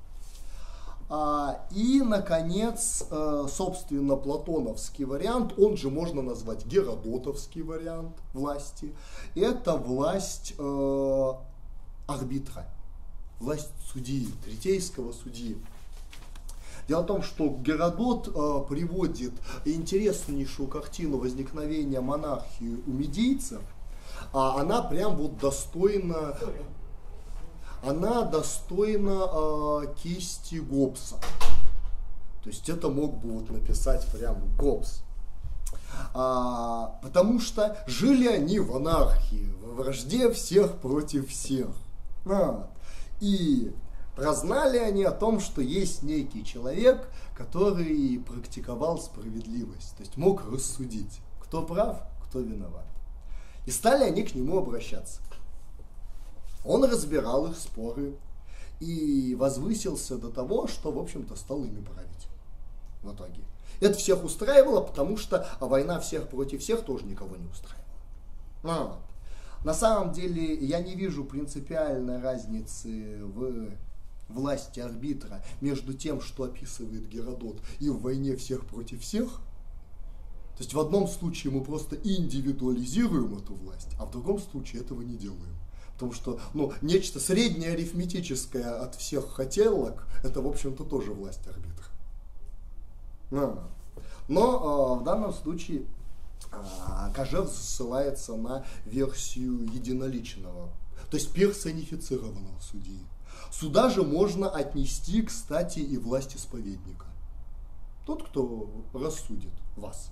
И, наконец, собственно, платоновский вариант, он же можно назвать геродотовский вариант власти, это власть арбитра, власть судьи, третейского судьи. Дело в том, что Геродот приводит интереснейшую картину возникновения монархии у медийцев, она прям вот достойна, кисти Гоббса. То есть это мог бы вот написать прям Гоббс. Потому что жили они в анархии, во вражде всех против всех. И прознали они о том, что есть некий человек, который практиковал справедливость, то есть мог рассудить, кто прав, кто виноват. И стали они к нему обращаться. Он разбирал их споры и возвысился до того, что, в общем-то, стал ими править в итоге. Это всех устраивало, потому что война всех против всех тоже никого не устраивала. На самом деле я не вижу принципиальной разницы в власти арбитра между тем, что описывает Геродот, и в войне всех против всех. То есть в одном случае мы просто индивидуализируем эту власть, а в другом случае этого не делаем. Потому что нечто среднее арифметическое от всех хотелок, это, в общем-то, тоже власть арбитра. Но в данном случае Кожев ссылается на версию единоличного, то есть персонифицированного судьи. Сюда же можно отнести, кстати, и власть исповедника. Тот, кто рассудит вас.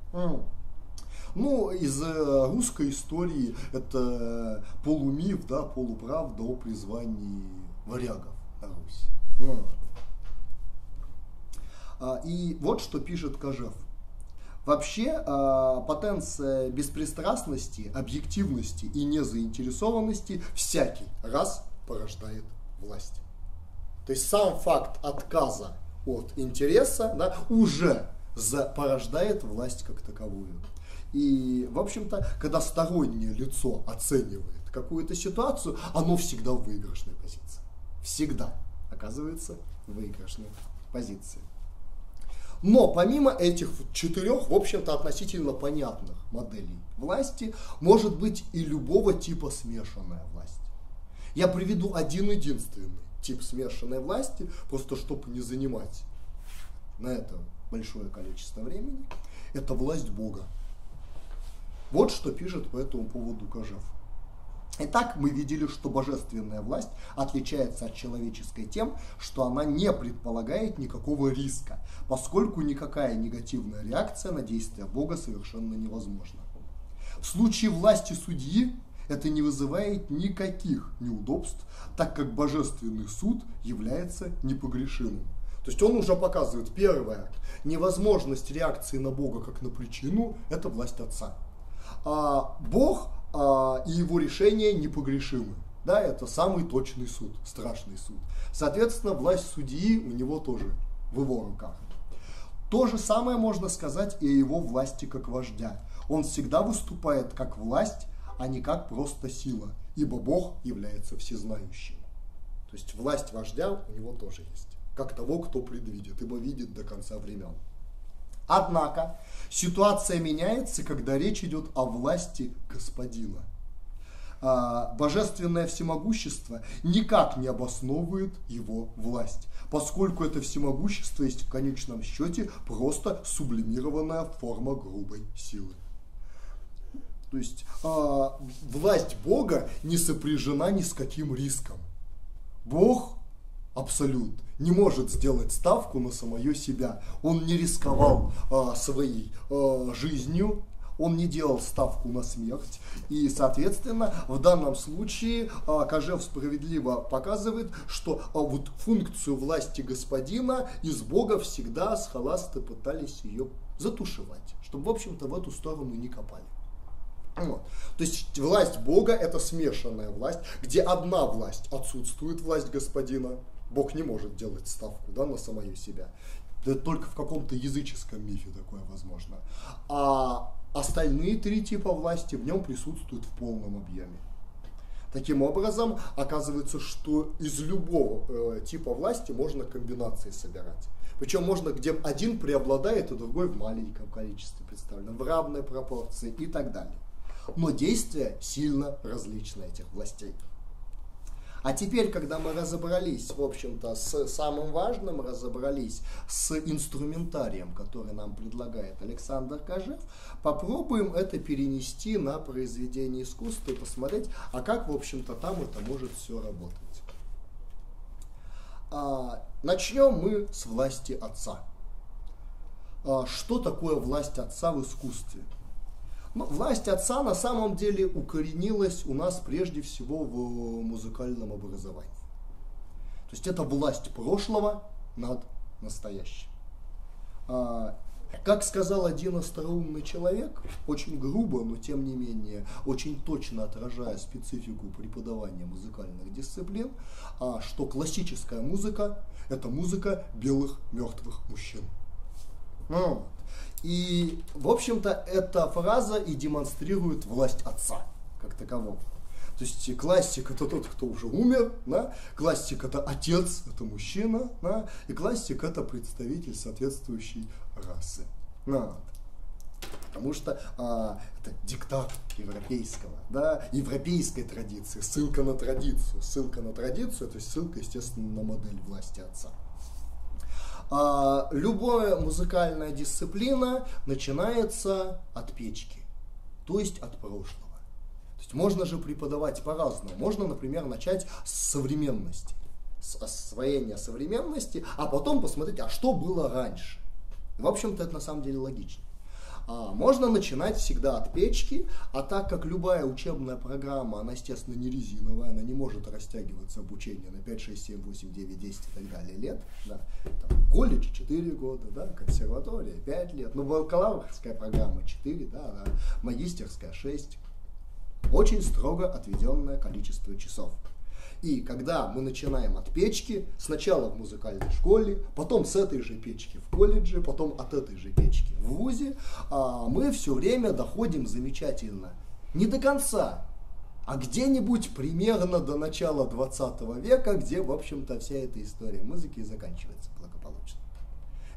Из русской истории это полумиф, да, полуправда о призвании варягов на Русь. И вот что пишет Кожев. Вообще, потенция беспристрастности, объективности и незаинтересованности всякий раз порождает власть. То есть сам факт отказа от интереса, да, уже порождает власть как таковую. И, в общем-то, когда стороннее лицо оценивает какую-то ситуацию, оно всегда в выигрышной позиции. Всегда оказывается в выигрышной позиции. Но помимо этих 4, в общем-то, относительно понятных моделей власти, может быть и любого типа смешанная власть. Я приведу один единственный тип смешанной власти, просто чтобы не занимать на это большое количество времени. Это власть Бога. Вот что пишет по этому поводу Кожев. Итак, мы видели, что божественная власть отличается от человеческой тем, что она не предполагает никакого риска, поскольку никакая негативная реакция на действия Бога совершенно невозможна. В случае власти судьи это не вызывает никаких неудобств, так как божественный суд является непогрешимым. То есть он уже показывает, первое, невозможность реакции на Бога как на причину – это власть Отца. А Бог и его решения непогрешимы. Да, это самый точный суд, страшный суд. Соответственно, власть судьи у него тоже в его руках. То же самое можно сказать и о его власти как вождя. Он всегда выступает как власть, а не как просто сила, ибо Бог является всезнающим. То есть власть вождя у него тоже есть, как того, кто предвидит, ибо видит до конца времен. Однако ситуация меняется, когда речь идет о власти Господина. Божественное всемогущество никак не обосновывает его власть, поскольку это всемогущество есть в конечном счете просто сублимированная форма грубой силы. То есть власть Бога не сопряжена ни с каким риском. Бог абсолют не может сделать ставку на самое себя. Он не рисковал своей жизнью, он не делал ставку на смерть. И, соответственно, в данном случае Кожев справедливо показывает, что вот функцию власти господина из Бога всегда схоласты пытались ее затушевать, чтобы, в общем-то, в эту сторону не копали. Вот. То есть власть Бога – это смешанная власть, где одна власть отсутствует, власть господина. Бог не может делать ставку, да, на самое себя. Это только в каком-то языческом мифе такое возможно. А остальные 3 типа власти в нем присутствуют в полном объеме. Таким образом, оказывается, что из любого типа власти можно комбинации собирать. Причем можно, где один преобладает, а другой в маленьком количестве представлен, в равной пропорции и так далее. Но действия сильно различны этих властей. А теперь, когда мы разобрались, в общем-то, с самым важным, разобрались с инструментарием, который нам предлагает Александр Кожев, попробуем это перенести на произведение искусства и посмотреть, а как, в общем-то, там это может все работать. Начнем мы с власти Отца. Что такое власть Отца в искусстве? Власть Отца на самом деле укоренилась у нас прежде всего в музыкальном образовании. То есть это власть прошлого над настоящим. Как сказал один остроумный человек, очень грубо, но тем не менее очень точно отражая специфику преподавания музыкальных дисциплин, что классическая музыка – это музыка белых мертвых мужчин. И, в общем-то, эта фраза и демонстрирует власть Отца как такового. То есть классик – это тот, кто уже умер, да? Классик – это отец, это мужчина, да? И классик – это представитель соответствующей расы. Да. Потому что это диктат европейского, да? Европейской традиции, ссылка на традицию. Ссылка на традицию – это ссылка, естественно, на модель власти Отца. Любая музыкальная дисциплина начинается от печки, то есть от прошлого. То есть можно же преподавать по-разному. Можно, например, начать с современности, с освоения современности, а потом посмотреть, а что было раньше. В общем-то, это на самом деле логично. Можно начинать всегда от печки, а так как любая учебная программа, она, естественно, не резиновая, она не может растягиваться обучение на 5, 6, 7, 8, 9, 10 и так далее лет. Да. Там, колледж 4 года, да, консерватория 5 лет, ну, бакалаврская программа 4, да, магистерская 6. Очень строго отведенное количество часов. И когда мы начинаем от печки, сначала в музыкальной школе, потом с этой же печки в колледже, потом от этой же печки в вузе, мы все время доходим замечательно, не до конца, а где-нибудь примерно до начала 20 века, где, в общем-то, вся эта история музыки заканчивается благополучно.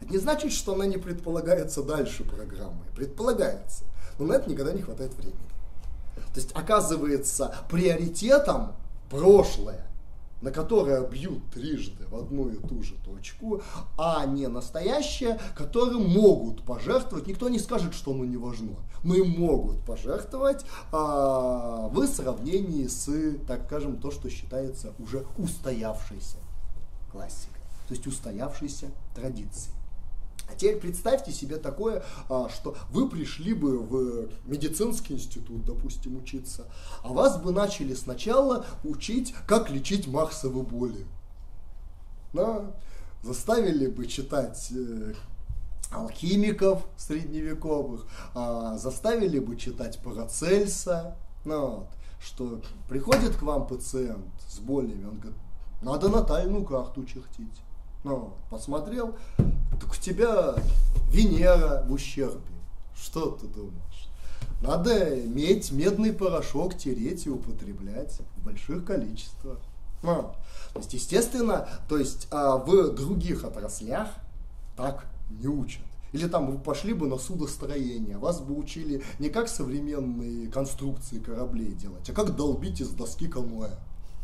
Это не значит, что она не предполагается дальше программы. Предполагается. Но на это никогда не хватает времени. То есть оказывается приоритетом прошлое, на которое бьют трижды в одну и ту же точку, а не настоящее, которым могут пожертвовать. Никто не скажет, что оно не важно, но и могут пожертвовать в сравнении с, так скажем, то, что считается уже устоявшейся классикой, то есть устоявшейся традицией. А теперь представьте себе такое, что вы пришли бы в медицинский институт, допустим, учиться, а вас бы начали сначала учить, как лечить марсовые боли. Да? Заставили бы читать алхимиков средневековых, заставили бы читать Парацельса, что приходит к вам пациент с болями, он говорит, надо натальную карту чертить. Посмотрел, так у тебя Венера в ущербе. Что ты думаешь? Надо иметь медный порошок, тереть и употреблять в больших количествах. То есть, естественно, в других отраслях так не учат. Или там вы пошли бы на судостроение, вас бы учили не как современные конструкции кораблей делать, а как долбить из доски каноэ.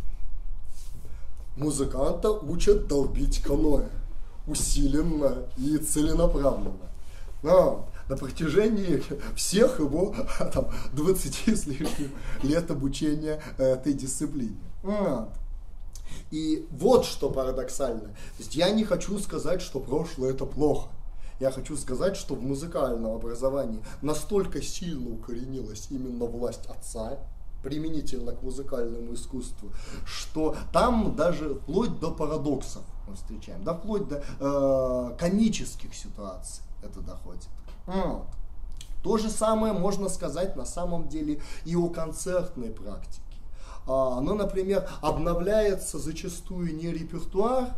Музыканта учат долбить каноэ усиленно и целенаправленно. На протяжении всех его 20 с лишним лет обучения этой дисциплине. И вот что парадоксально. То есть я не хочу сказать, что прошлое это плохо. Я хочу сказать, что в музыкальном образовании настолько сильно укоренилась именно власть отца, применительно к музыкальному искусству, что там даже вплоть до парадоксов мы встречаем, да, вплоть до комических ситуаций это доходит. То же самое можно сказать на самом деле и о концертной практике. Например, обновляется зачастую не репертуар,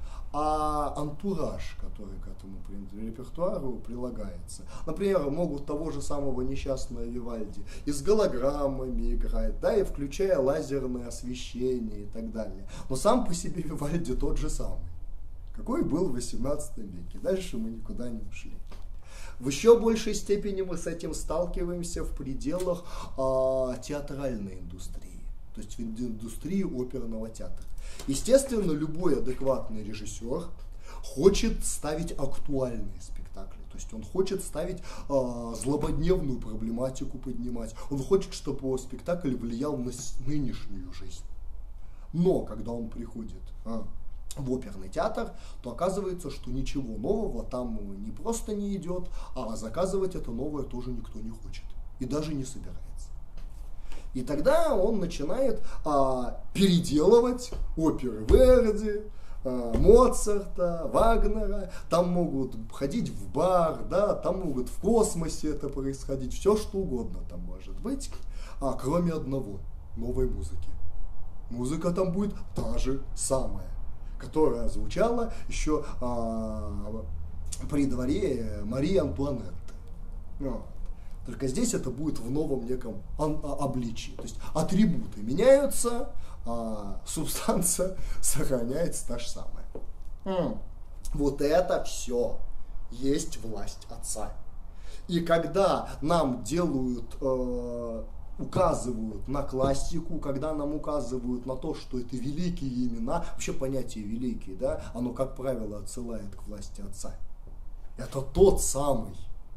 а антураж, который к этому репертуару прилагается. Например, могут того же самого несчастного Вивальди и с голограммами играть, да, и включая лазерное освещение и так далее. Но сам по себе Вивальди тот же самый, какой был в XVIII веке. Дальше мы никуда не ушли. В еще большей степени мы с этим сталкиваемся в пределах театральной индустрии, то есть в индустрии оперного театра. Естественно, любой адекватный режиссер хочет ставить актуальные спектакли. То есть он хочет ставить злободневную проблематику поднимать. Он хочет, чтобы его спектакль влиял на нынешнюю жизнь. Но когда он приходит в оперный театр, то оказывается, что ничего нового там не просто не идет, а заказывать это новое тоже никто не хочет и даже не собирается. И тогда он начинает переделывать оперы Верди, Моцарта, Вагнера. Там могут ходить в бар, да, там могут в космосе это происходить, все что угодно там может быть, кроме одного – новой музыки. Музыка там будет та же самая, которая звучала еще при дворе Марии Антуанетты. Только здесь это будет в новом неком обличии. То есть атрибуты меняются, а субстанция сохраняется та же самая. Вот это все есть власть отца. И когда нам указывают на классику, когда нам указывают на то, что это великие имена, вообще понятие великие, да, оно, как правило, отсылает к власти отца. Это тот самый.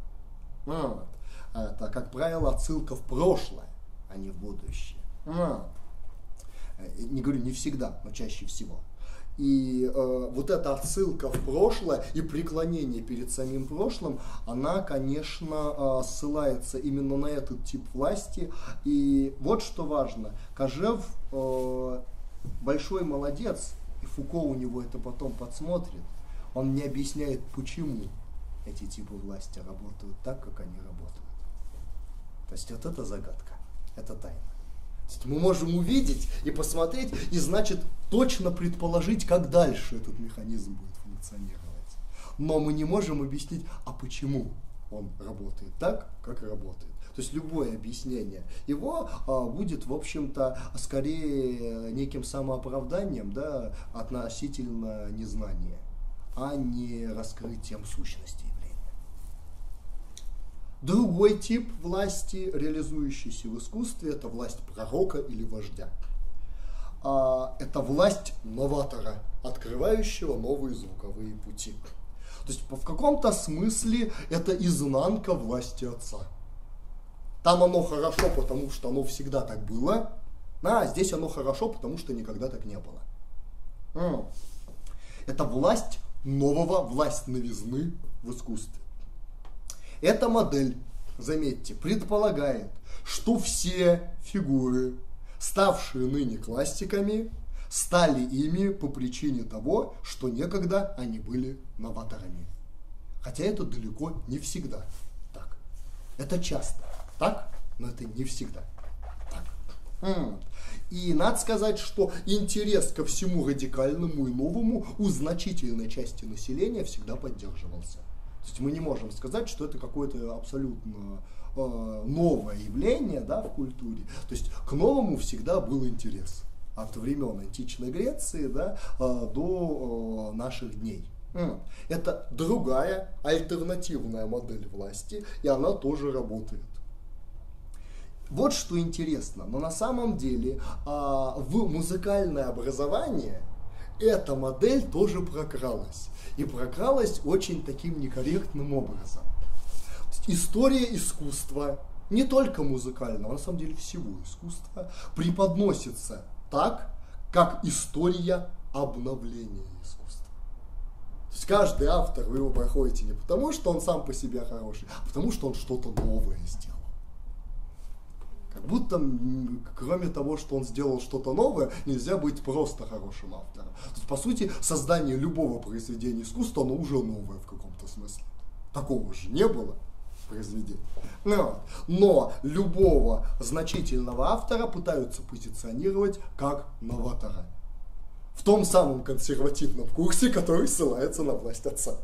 Это, как правило, отсылка в прошлое, а не в будущее. Не говорю не всегда, но чаще всего. И вот эта отсылка в прошлое и преклонение перед самим прошлым, она, конечно, ссылается именно на этот тип власти. И вот что важно, Кожев большой молодец, и Фуко у него это потом подсмотрит, он не объясняет, почему эти типы власти работают так, как они работают. То есть вот это загадка, это тайна. То есть мы можем увидеть и посмотреть, и значит точно предположить, как дальше этот механизм будет функционировать. Но мы не можем объяснить, а почему он работает так, как работает. То есть любое объяснение его будет, в общем-то, скорее неким самооправданием, да, относительно незнания. а не раскрытием сущности явления. Другой тип власти, реализующийся в искусстве, это власть пророка или вождя. Это власть новатора, открывающего новые звуковые пути. То есть в каком-то смысле это изнанка власти отца. Там оно хорошо, потому что оно всегда так было, а здесь оно хорошо, потому что никогда так не было. Это власть нового, власть новизны в искусстве. Эта модель, заметьте, предполагает, что все фигуры, ставшие ныне классиками, стали ими по причине того, что некогда они были новаторами. Хотя это далеко не всегда так. Это часто так, но это не всегда так. И надо сказать, что интерес ко всему радикальному и новому у значительной части населения всегда поддерживался. То есть мы не можем сказать, что это какое-то абсолютно новое явление, да, в культуре. То есть к новому всегда был интерес. От времен античной Греции, да, до наших дней. Это другая альтернативная модель власти, и она тоже работает. Вот что интересно, но на самом деле в музыкальное образование эта модель тоже прокралась. И прокралась очень таким некорректным образом. История искусства, не только музыкального, на самом деле всего искусства, преподносится так, как история обновления искусства. То есть каждый автор, вы его проходите не потому, что он сам по себе хороший, а потому, что он что-то новое сделал. Как будто, кроме того, что он сделал что-то новое, нельзя быть просто хорошим автором. То есть, по сути, создание любого произведения искусства, оно уже новое в каком-то смысле. Такого же не было произведения. Но любого значительного автора пытаются позиционировать как новатора. В том самом консервативном курсе, который ссылается на власть отца.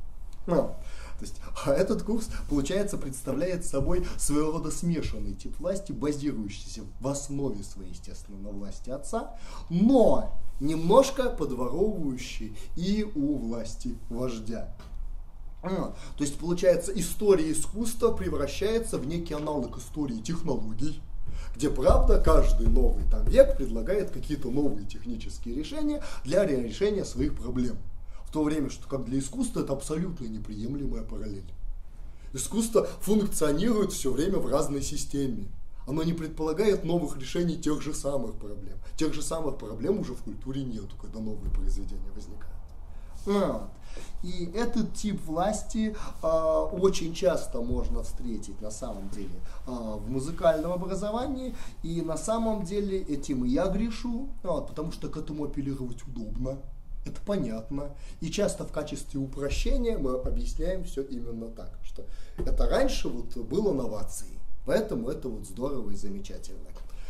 То есть этот курс, получается, представляет собой своего рода смешанный тип власти, базирующийся в основе своей, естественно, на власти отца, но немножко подворовывающий и у власти вождя. То есть, получается, история искусства превращается в некий аналог истории технологий, где, правда, каждый новый век предлагает какие-то новые технические решения для решения своих проблем. В то время, что как для искусства это абсолютно неприемлемая параллель. Искусство функционирует все время в разной системе. Оно не предполагает новых решений тех же самых проблем. Тех же самых проблем уже в культуре нету, когда новые произведения возникают. И этот тип власти очень часто можно встретить на самом деле в музыкальном образовании. И на самом деле этим и я грешу, потому что к этому апеллировать удобно. Это понятно. И часто в качестве упрощения мы объясняем все именно так, что это раньше вот было новацией, поэтому это вот здорово и замечательно.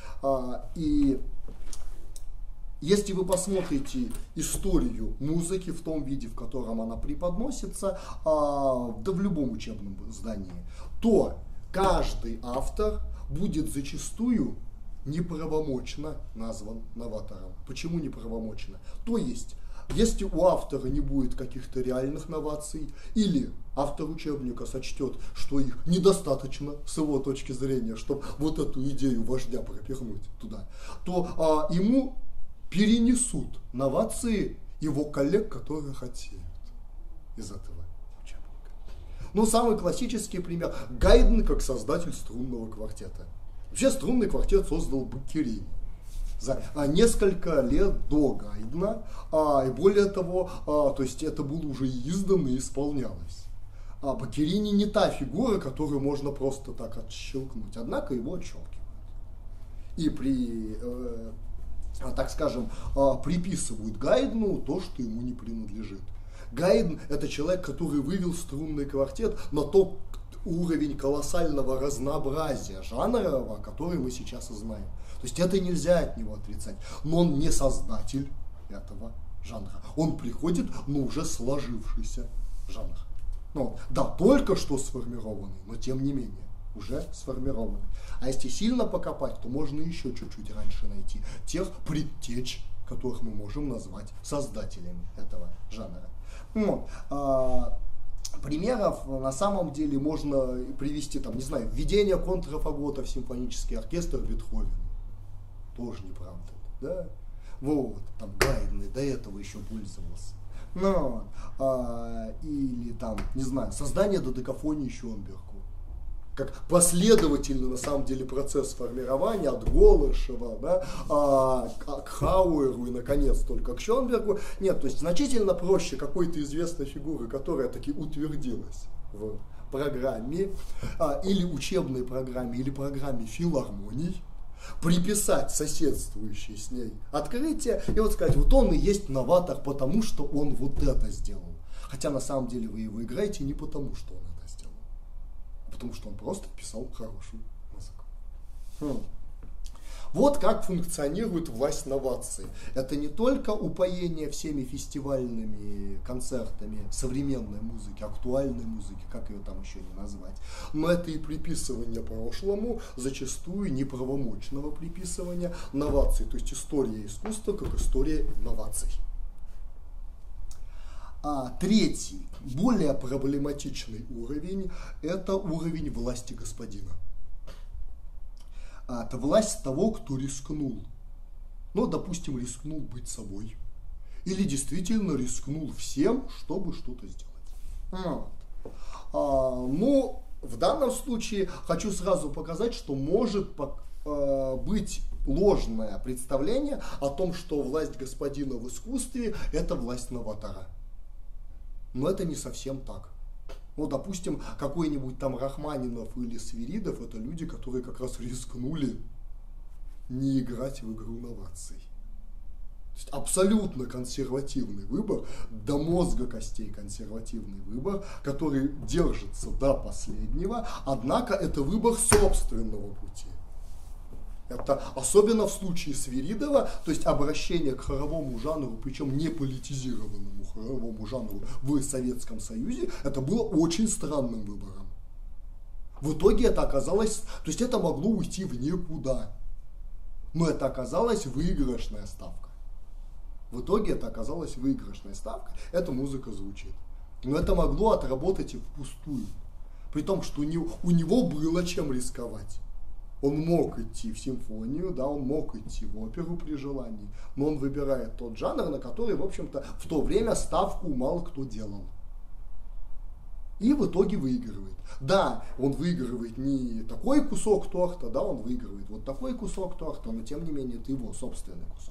И если вы посмотрите историю музыки в том виде, в котором она преподносится, да в любом учебном здании, то каждый автор будет зачастую неправомочно назван новатором. Почему неправомочно? То есть, если у автора не будет каких-то реальных новаций, или автор учебника сочтет, что их недостаточно с его точки зрения, чтобы вот эту идею вождя пропихнуть туда, то ему перенесут новации его коллег, которые хотят из этого учебника. Ну, самый классический пример. Гайдн как создатель струнного квартета. Вообще струнный квартет создал Баккерини за несколько лет до Гайдна, и более того, то есть это было уже издано и исполнялось. Баккерини не та фигура, которую можно просто так отщелкнуть, однако его отщелкивают. И так скажем, приписывают Гайдну то, что ему не принадлежит. Гайдн – это человек, который вывел струнный квартет на тот уровень колоссального разнообразия жанрового, который мы сейчас и знаем. То есть это нельзя от него отрицать. Но он не создатель этого жанра. Он приходит, но уже сложившийся жанр. Да, только что сформированный, но тем не менее, уже сформированный. А если сильно покопать, то можно еще чуть-чуть раньше найти тех предтеч, которых мы можем назвать создателями этого жанра. Ну, примеров на самом деле можно привести, там, не знаю, введение контрафагота в симфонический оркестр Бетховена. Тоже неправда, да? Вот, там Гайден до этого еще пользовался. Ну, или там, не знаю, создание додекафонии Шонбергу. Как последовательный, на самом деле, процесс формирования от Голышева, да, к Хауэру и, наконец, только к Шонбергу. Нет, то есть значительно проще какой-то известной фигуры, которая таки утвердилась в программе, или учебной программе, или программе филармоний, приписать соседствующие с ней открытие и вот сказать, вот он и есть новатор, потому что он вот это сделал. Хотя на самом деле вы его играете не потому, что он это сделал, а потому что он просто писал хорошую музыку. Вот как функционирует власть новаций. Это не только упоение всеми фестивальными концертами современной музыки, актуальной музыки, как ее там еще не назвать, но это и приписывание прошлому, зачастую неправомочного приписывания новаций, то есть история искусства как история инноваций. Третий, более проблематичный уровень, это уровень власти господина. Это власть того, кто рискнул. Ну, допустим, рискнул быть собой. Или действительно рискнул всем, чтобы что-то сделать. Ну, в данном случае хочу сразу показать, что может быть ложное представление о том, что власть господина в искусстве – это власть новатора. Но это не совсем так. Ну, допустим, какой-нибудь там Рахманинов или Свиридов – это люди, которые как раз рискнули не играть в игру новаций. То есть абсолютно консервативный выбор, до мозга костей консервативный выбор, который держится до последнего, однако это выбор собственного пути. Это особенно в случае Свиридова, то есть обращение к хоровому жанру, причем не политизированному хоровому жанру в Советском Союзе, это было очень странным выбором. В итоге это оказалось, то есть это могло уйти в никуда, но это оказалась выигрышная ставка. В итоге это оказалась выигрышная ставка, эта музыка звучит. Но это могло отработать и впустую, при том, что у него было чем рисковать. Он мог идти в симфонию, да, он мог идти в оперу при желании, но он выбирает тот жанр, на который, в общем-то, в то время ставку мало кто делал. И в итоге выигрывает. Да, он выигрывает не такой кусок торта, да, он выигрывает вот такой кусок торта, но тем не менее это его собственный кусок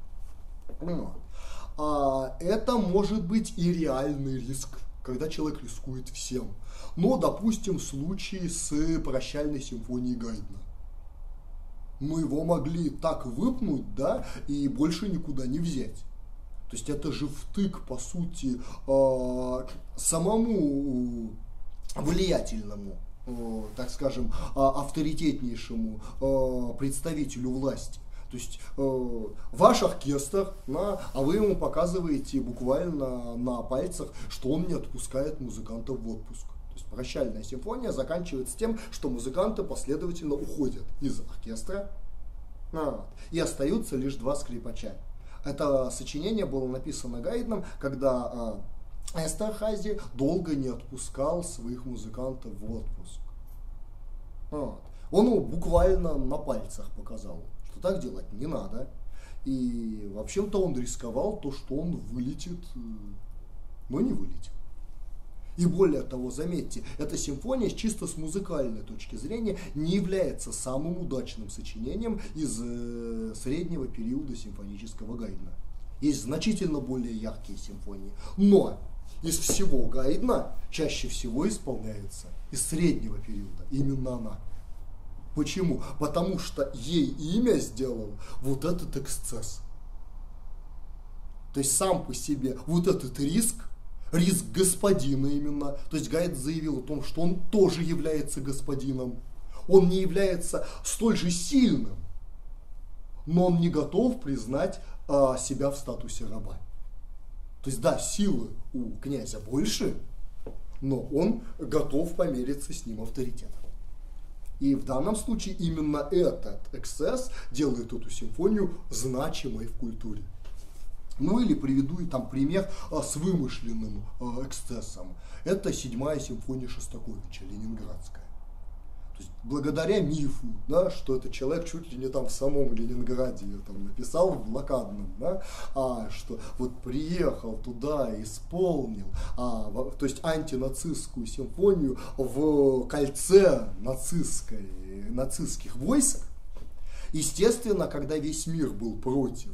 торта. Это может быть и реальный риск, когда человек рискует всем. Но, допустим, в случае с прощальной симфонией Гайдна. Мы его могли так выпнуть, да, и больше никуда не взять. То есть это же втык, по сути, самому влиятельному, так скажем, авторитетнейшему представителю власти. То есть ваш оркестр, а вы ему показываете буквально на пальцах, что он не отпускает музыкантов в отпуск. Прощальная симфония заканчивается тем, что музыканты последовательно уходят из оркестра, и остаются лишь два скрипача. Это сочинение было написано Гайдном, когда Эстерхази долго не отпускал своих музыкантов в отпуск. Он буквально на пальцах показал, что так делать не надо. И, в общем-то, он рисковал то, что он вылетит, но не вылетел. И более того, заметьте, эта симфония чисто с музыкальной точки зрения не является самым удачным сочинением из среднего периода симфонического Гайдна. Есть значительно более яркие симфонии, но из всего Гайдна чаще всего исполняется из среднего периода именно она. Почему? Потому что ей имя сделал вот этот эксцесс. То есть сам по себе вот этот риск господина именно. То есть Гайд заявил о том, что он тоже является господином. Он не является столь же сильным, но он не готов признать себя в статусе раба. То есть да, силы у князя больше, но он готов помериться с ним авторитетом. И в данном случае именно этот эксцесс делает эту симфонию значимой в культуре. Ну или приведу там пример с вымышленным эксцессом. Это 7-я симфония Шостаковича, Ленинградская. То есть благодаря мифу, да, что этот человек чуть ли не там в самом Ленинграде ее там написал, в блокадном, да, что вот приехал туда, исполнил, то есть антинацистскую симфонию в кольце нацистских войск. Естественно, когда весь мир был против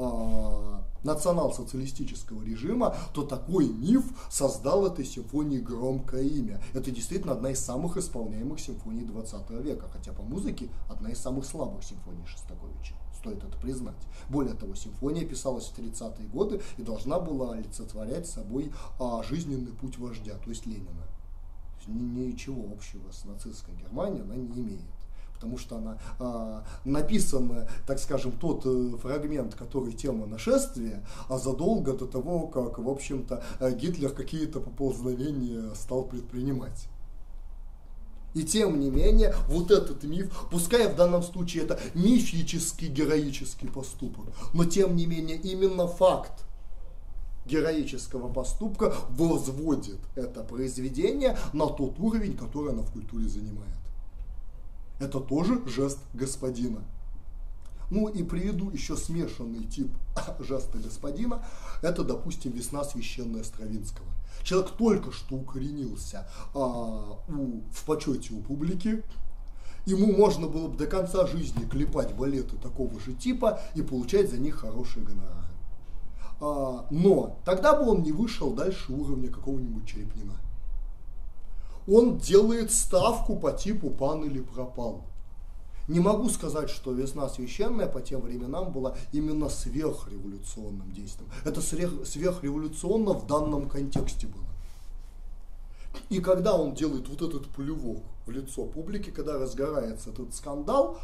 национал-социалистического режима, то такой миф создал этой симфонии громкое имя. Это действительно одна из самых исполняемых симфоний 20 века, хотя по музыке одна из самых слабых симфоний Шостаковича. Стоит это признать. Более того, симфония писалась в 30-е годы и должна была олицетворять собой жизненный путь вождя, то есть Ленина. Ничего общего с нацистской Германией она не имеет. Потому что она написана, так скажем, тот фрагмент, который тема нашествия, задолго до того, как, в общем-то, Гитлер какие-то поползновения стал предпринимать. И тем не менее, вот этот миф, пускай в данном случае это мифический героический поступок, но тем не менее именно факт героического поступка возводит это произведение на тот уровень, который оно в культуре занимает. Это тоже жест господина. Ну и приведу еще смешанный тип жеста господина. Это, допустим, «Весна священная» Стравинского. Человек только что укоренился в почете у публики. Ему можно было бы до конца жизни клепать балеты такого же типа и получать за них хорошие гонорары. Но тогда бы он не вышел дальше уровня какого-нибудь Черепнина. Он делает ставку по типу «пан или пропал». Не могу сказать, что «Весна священная» по тем временам была именно сверхреволюционным действием. Это сверхреволюционно в данном контексте было. И когда он делает вот этот плювок в лицо публики, когда разгорается этот скандал,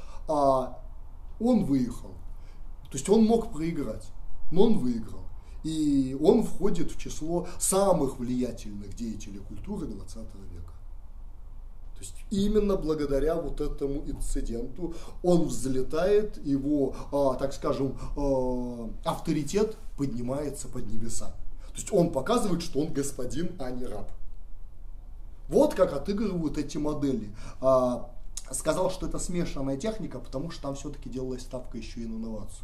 он выехал. То есть он мог проиграть, но он выиграл. И он входит в число самых влиятельных деятелей культуры 20 века. То есть именно благодаря вот этому инциденту он взлетает, его, так скажем, авторитет поднимается под небеса. То есть он показывает, что он господин, а не раб. Вот как отыгрывают эти модели. Сказал, что это смешанная техника, потому что там все-таки делалась ставка еще и на инновацию.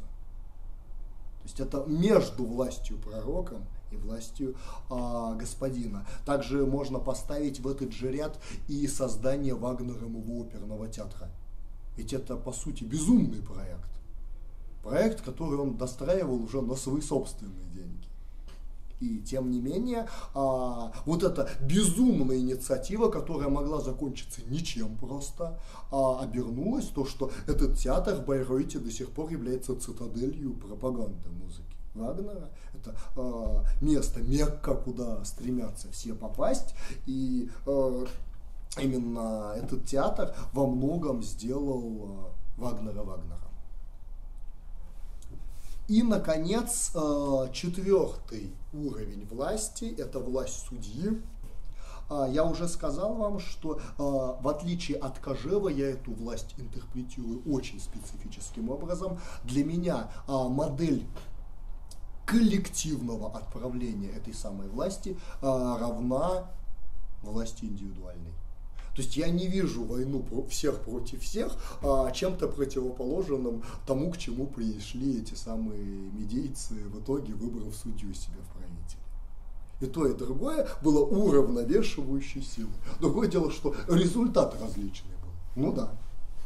То есть это между властью пророка и властью господина. Также можно поставить в этот же ряд и создание Вагнером его оперного театра. Ведь это, по сути, безумный проект. Проект, который он достраивал уже на свои собственные деньги. И тем не менее, вот эта безумная инициатива, которая могла закончиться ничем просто, обернулась то, что этот театр в Байройте до сих пор является цитаделью пропаганды музыки Вагнера. Это место, Мекка, куда стремятся все попасть. И именно этот театр во многом сделал Вагнера Вагнером. И, наконец, 4-й уровень власти – это власть судьи. Я уже сказал вам, что в отличие от Кожева я эту власть интерпретирую очень специфическим образом. Для меня модель коллективного отправления этой самой власти равна власти индивидуальной. То есть я не вижу войну всех против всех чем-то противоположным тому, к чему пришли эти самые медийцы, в итоге выбрав судью себе в правителе. И то, и другое было уравновешивающей силой. Другое дело, что результат различный был. Ну да.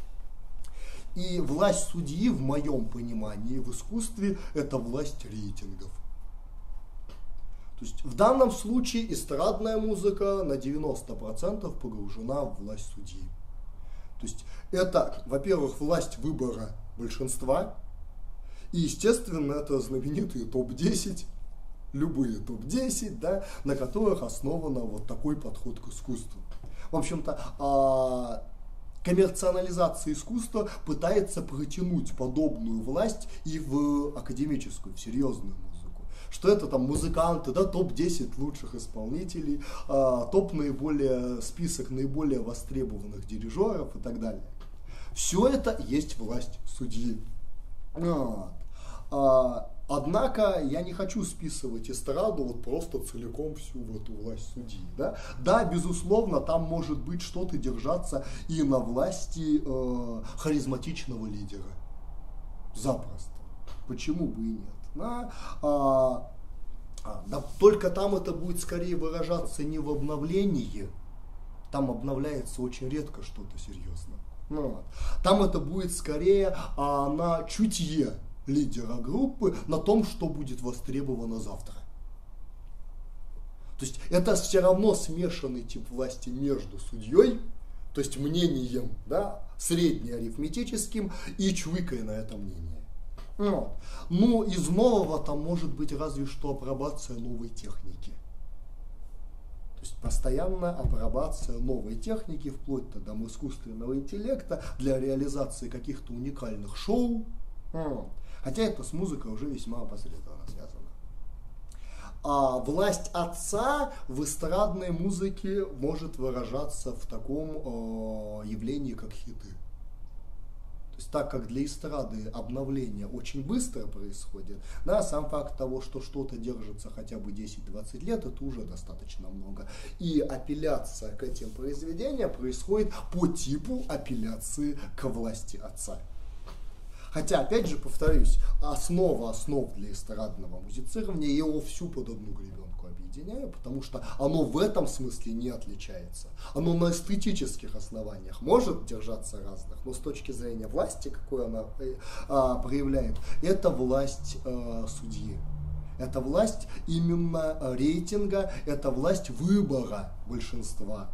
И власть судьи, в моем понимании, в искусстве, это власть рейтингов. То есть в данном случае эстрадная музыка на 90% погружена в власть судьи. То есть это, во-первых, власть выбора большинства. И, естественно, это знаменитые топ-10, любые топ-10, да, на которых основан вот такой подход к искусству. В общем-то, коммерциализация искусства пытается протянуть подобную власть и в академическую, в серьезную музыку. Что это там музыканты, да, топ-10 лучших исполнителей, список наиболее востребованных дирижеров и так далее. Все это есть власть судьи. Однако я не хочу списывать эстраду вот просто целиком всю в эту власть судьи. Да, да, безусловно, там может быть что-то держаться и на власти харизматичного лидера. Запросто. Почему бы и нет? Да? Да, только там это будет скорее выражаться не в обновлении, там обновляется очень редко что-то серьезно. Ну, там это будет скорее на чутье лидера группы, на том, что будет востребовано завтра. То есть это все равно смешанный тип власти между судьей, то есть мнением, да, среднеарифметическим, и чуйкой на это мнение. Вот. Ну, из нового там может быть разве что апробация новой техники. То есть постоянная апробация новой техники, вплоть до искусственного интеллекта, для реализации каких-то уникальных шоу. Хотя это с музыкой уже весьма опосредованно связано. А власть отца в эстрадной музыке может выражаться в таком явлении, как хиты. То есть так как для эстрады обновление очень быстро происходит, да, сам факт того, что что-то держится хотя бы 10-20 лет, это уже достаточно много. И апелляция к этим произведениям происходит по типу апелляции к власти отца. Хотя, опять же, повторюсь, основа основ для эстрадного музицирования, я его всю под одну гребенку объединяю, потому что оно в этом смысле не отличается. Оно на эстетических основаниях может держаться разных, но с точки зрения власти, какую она проявляет, это власть судьи. Это власть именно рейтинга, это власть выбора большинства.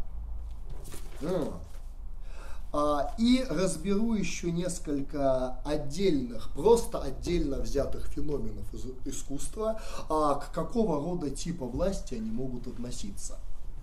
И разберу еще несколько отдельных, просто отдельно взятых феноменов из искусства, к какого рода типа власти они могут относиться.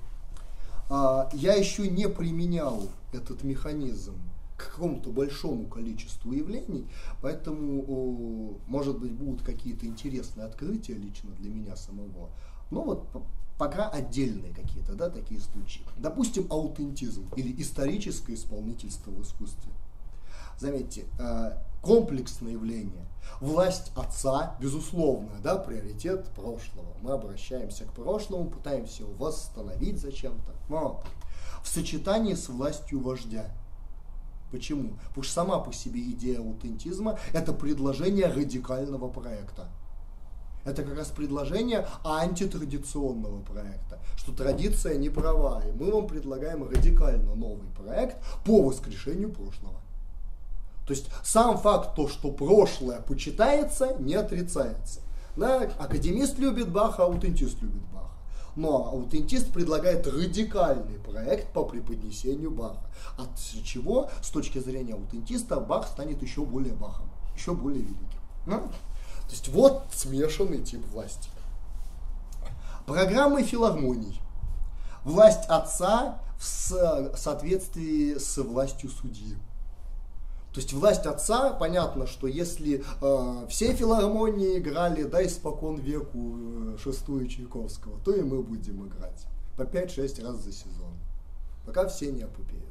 Я еще не применял этот механизм к какому-то большому количеству явлений, поэтому, может быть, будут какие-то интересные открытия лично для меня самого. Но вот пока отдельные какие-то, да, такие случаи. Допустим, аутентизм или историческое исполнительство в искусстве. Заметьте, комплексное явление. Власть отца, безусловно, да, приоритет прошлого. Мы обращаемся к прошлому, пытаемся его восстановить зачем-то. Но в сочетании с властью вождя. Почему? Потому что сама по себе идея аутентизма – это предложение радикального проекта. Это как раз предложение антитрадиционного проекта, что традиция не права, и мы вам предлагаем радикально новый проект по воскрешению прошлого. То есть сам факт то, что прошлое почитается, не отрицается. Да? Академист любит Баха, аутентист любит Баха. Но аутентист предлагает радикальный проект по преподнесению Баха. От чего, с точки зрения аутентиста, Бах станет еще более Бахом, еще более великим. Ну? То есть вот смешанный тип власти. Программы филармоний. Власть отца в соответствии с властью судьи. То есть власть отца, понятно, что если все филармонии играли, да, испокон веку шестую Чайковского, то и мы будем играть по 5-6 раз за сезон, пока все не опупеют.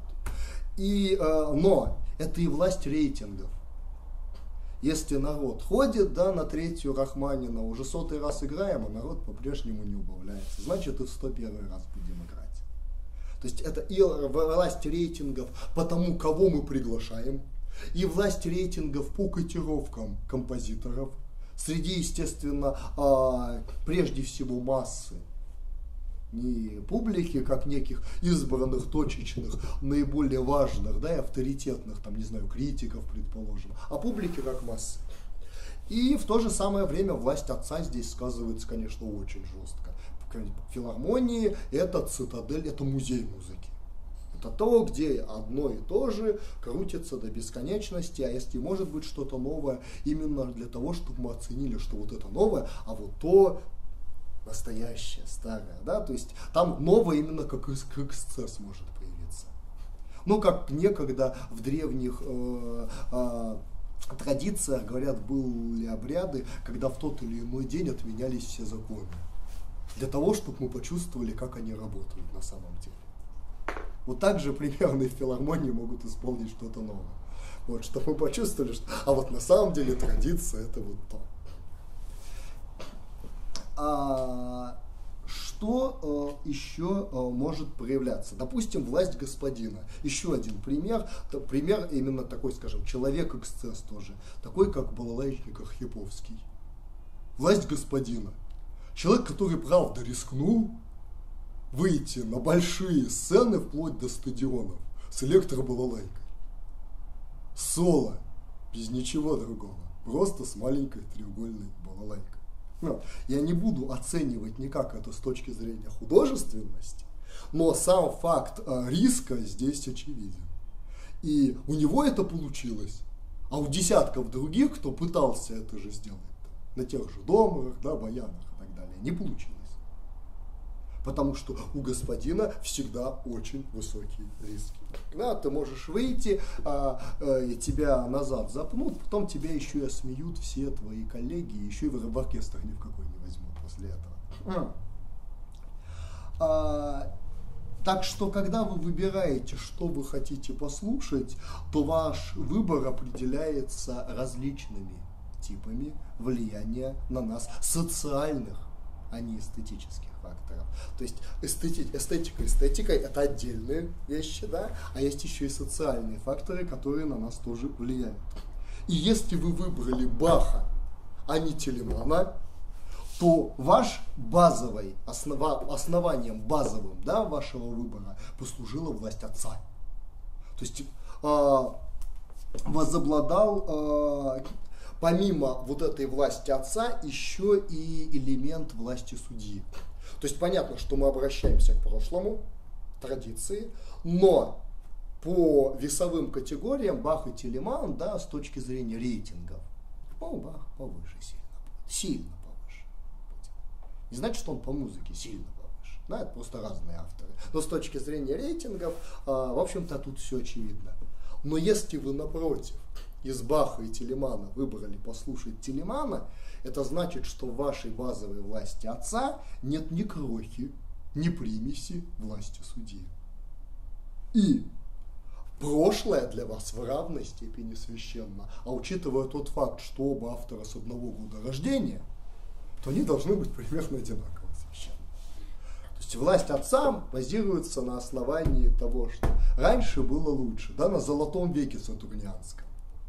Но это и власть рейтингов. Если народ ходит, да, на третью Рахманина, уже 100-й раз играем, а народ по-прежнему не убавляется, значит и в 101-й раз будем играть. То есть это и власть рейтингов по тому, кого мы приглашаем, и власть рейтингов по котировкам композиторов, среди, естественно, прежде всего массы. Не публики, как неких избранных, точечных, наиболее важных, да, и авторитетных, там, не знаю, критиков, предположим, а публики как массы. И в то же самое время власть отца здесь сказывается, конечно, очень жестко. Филармонии – это цитадель, это музей музыки. Это то, где одно и то же крутится до бесконечности, а если может быть что-то новое, именно для того, чтобы мы оценили, что вот это новое, а вот то настоящее, старое, да, то есть там новое именно как эксцесс может появиться. Ну, как некогда в древних традициях, говорят, были обряды, когда в тот или иной день отменялись все законы. Для того, чтобы мы почувствовали, как они работают на самом деле. Вот так же примерно и в филармонии могут исполнить что-то новое. Вот, чтобы мы почувствовали, что а вот на самом деле традиция это вот то. Что еще может проявляться? Допустим, власть господина. Еще один пример. Пример именно такой, скажем, человек-эксцесс тоже. Такой, как балалайчник Архиповский. Власть господина. Человек, который, правда, рискнул выйти на большие сцены вплоть до стадионов с электробалалайкой. Соло. Без ничего другого. Просто с маленькой треугольной балалайкой. Я не буду оценивать никак это с точки зрения художественности, но сам факт риска здесь очевиден. И у него это получилось, а у десятков других, кто пытался это же сделать, на тех же домрах, да, баянах и так далее, не получилось. Потому что у господина всегда очень высокие риски. Да, ты можешь выйти, и тебя назад запнут, потом тебя еще и осмеют все твои коллеги, еще и в оркестр ни в какой не возьмут после этого. Так что, когда вы выбираете, что вы хотите послушать, то ваш выбор определяется различными типами влияния на нас социальных, а не эстетических факторов. То есть эстетика это отдельные вещи, да, а есть еще и социальные факторы, которые на нас тоже влияют. И если вы выбрали Баха, а не Телемана, то ваш базовый, основанием базовым, да, вашего выбора послужила власть отца. То есть возобладал помимо вот этой власти отца еще и элемент власти судьи. То есть понятно, что мы обращаемся к прошлому, традиции, но по весовым категориям Бах и Телеман, да, с точки зрения рейтингов, Бах повыше сильно повыше. Не значит, что он по музыке сильно повыше, да, это просто разные авторы. Но с точки зрения рейтингов, в общем-то, тут все очевидно. Но если вы, напротив, из Баха и Телемана выбрали послушать Телемана, это значит, что в вашей базовой власти отца нет ни крохи, ни примеси власти судьи. И прошлое для вас в равной степени священно. А учитывая тот факт, что оба автора с одного года рождения, то они должны быть примерно одинаково священны. То есть власть отца базируется на основании того, что раньше было лучше, да, на золотом веке сатурнианском.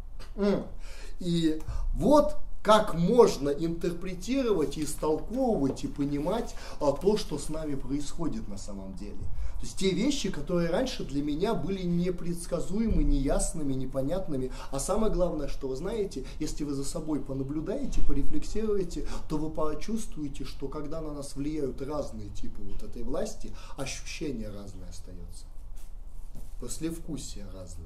И вот как можно интерпретировать и истолковывать и понимать то, что с нами происходит на самом деле. То есть те вещи, которые раньше для меня были непредсказуемы, неясными, непонятными. А самое главное, что вы знаете, если вы за собой понаблюдаете, порефлексируете, то вы почувствуете, что когда на нас влияют разные типы вот этой власти, ощущение разное остается. Послевкусие разное.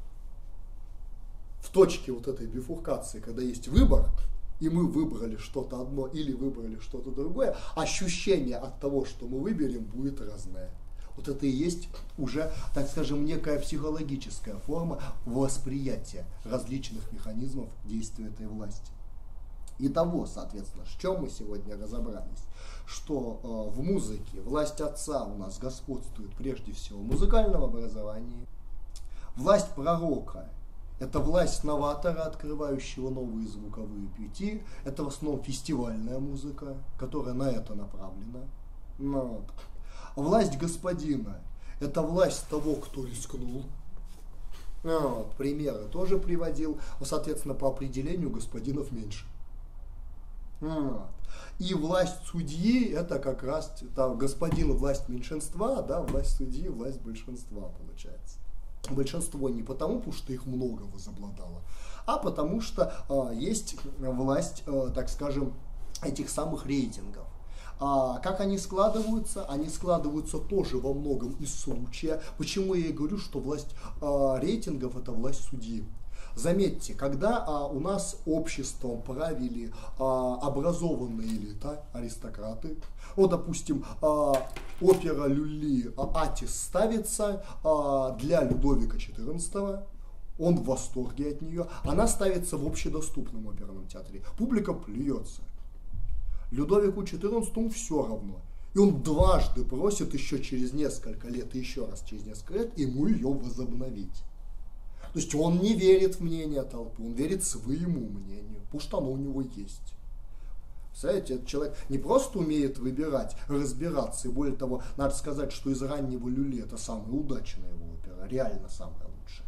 В точке вот этой бифуркации, когда есть выбор, и мы выбрали что-то одно или выбрали что-то другое, ощущение от того, что мы выберем, будет разное. Вот это и есть уже, так скажем, некая психологическая форма восприятия различных механизмов действия этой власти. Итого, соответственно, с чем мы сегодня разобрались? Что в музыке власть отца у нас господствует прежде всего в музыкальном образовании. Власть пророка — это власть новатора, открывающего новые звуковые пути. Это в основном фестивальная музыка, которая на это направлена. Вот. Власть господина — это власть того, кто рискнул. Вот. Примеры тоже приводил. Соответственно, по определению господинов меньше. Вот. И власть судьи — это как раз господин — власть меньшинства, да, власть судьи — власть большинства получается. Большинство не потому, что их много возобладало, а потому что есть власть, так скажем, этих самых рейтингов. Как они складываются? Они складываются тоже во многом из случая. Почему я и говорю, что власть рейтингов — это власть судьи. Заметьте, когда у нас обществом правили образованные элита, аристократы, вот, допустим, опера Люли «Атис» ставится для Людовика XIV, он в восторге от нее, она ставится в общедоступном оперном театре, публика плюется. Людовику XIV все равно. И он дважды просит еще через несколько лет и еще раз через несколько лет ему ее возобновить. То есть он не верит в мнение толпы, он верит своему мнению, потому что оно у него есть. Представляете, этот человек не просто умеет выбирать, разбираться, и более того, надо сказать, что из раннего люли это самая удачная его опера, реально самая лучшая.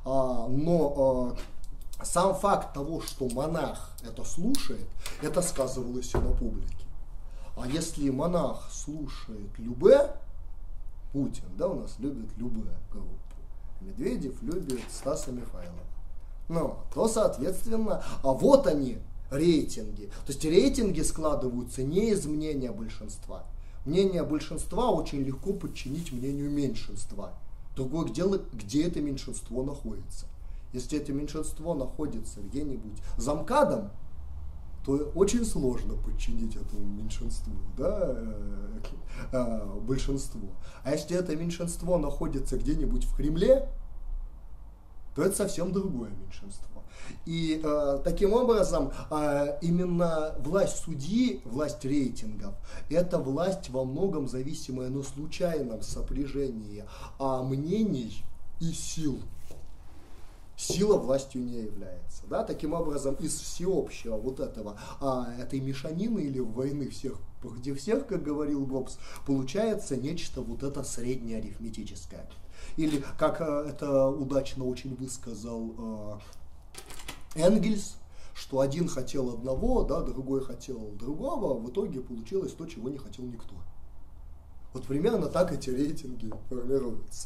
Но сам факт того, что монах это слушает, это сказывалось и на публике. А если монах слушает Любе, Путин, да, у нас любит Любе группу, Медведев любит Стаса Михайлова, ну, то, соответственно, вот они, рейтинги. То есть рейтинги складываются не из мнения большинства. Мнение большинства очень легко подчинить мнению меньшинства. Другое дело, где это меньшинство находится. Если это меньшинство находится где-нибудь за МКАДом, то очень сложно подчинить этому меньшинству, да, большинству. А если это меньшинство находится где-нибудь в Кремле, то это совсем другое меньшинство. И таким образом именно власть судьи, власть рейтингов, это власть во многом зависимая на случайном сопряжении мнений и сил. Сила властью не является. Да? Таким образом, из всеобщего вот этого, этой мешанины или войны всех против всех, как говорил Гоббс, получается нечто вот это среднеарифметическое. Или, как это удачно очень высказал Энгельс, что один хотел одного, да, другой хотел другого, в итоге получилось то, чего не хотел никто. Вот примерно так эти рейтинги формируются.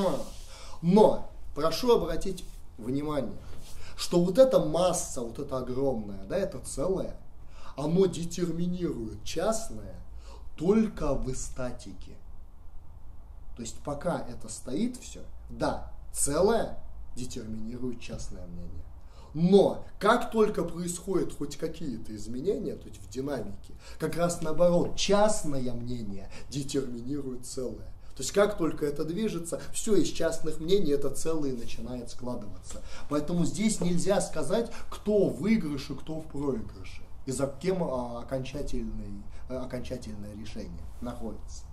Но прошу обратить внимание, что вот эта масса, вот это огромное, да, это целое, оно детерминирует частное только в эстатике. То есть пока это стоит все, да, целое детерминирует частное мнение. Но как только происходят хоть какие-то изменения, то есть в динамике, как раз наоборот, частное мнение детерминирует целое. То есть как только это движется, все из частных мнений это целое начинает складываться. Поэтому здесь нельзя сказать, кто в выигрыше, кто в проигрыше. И за кем окончательное решение находится.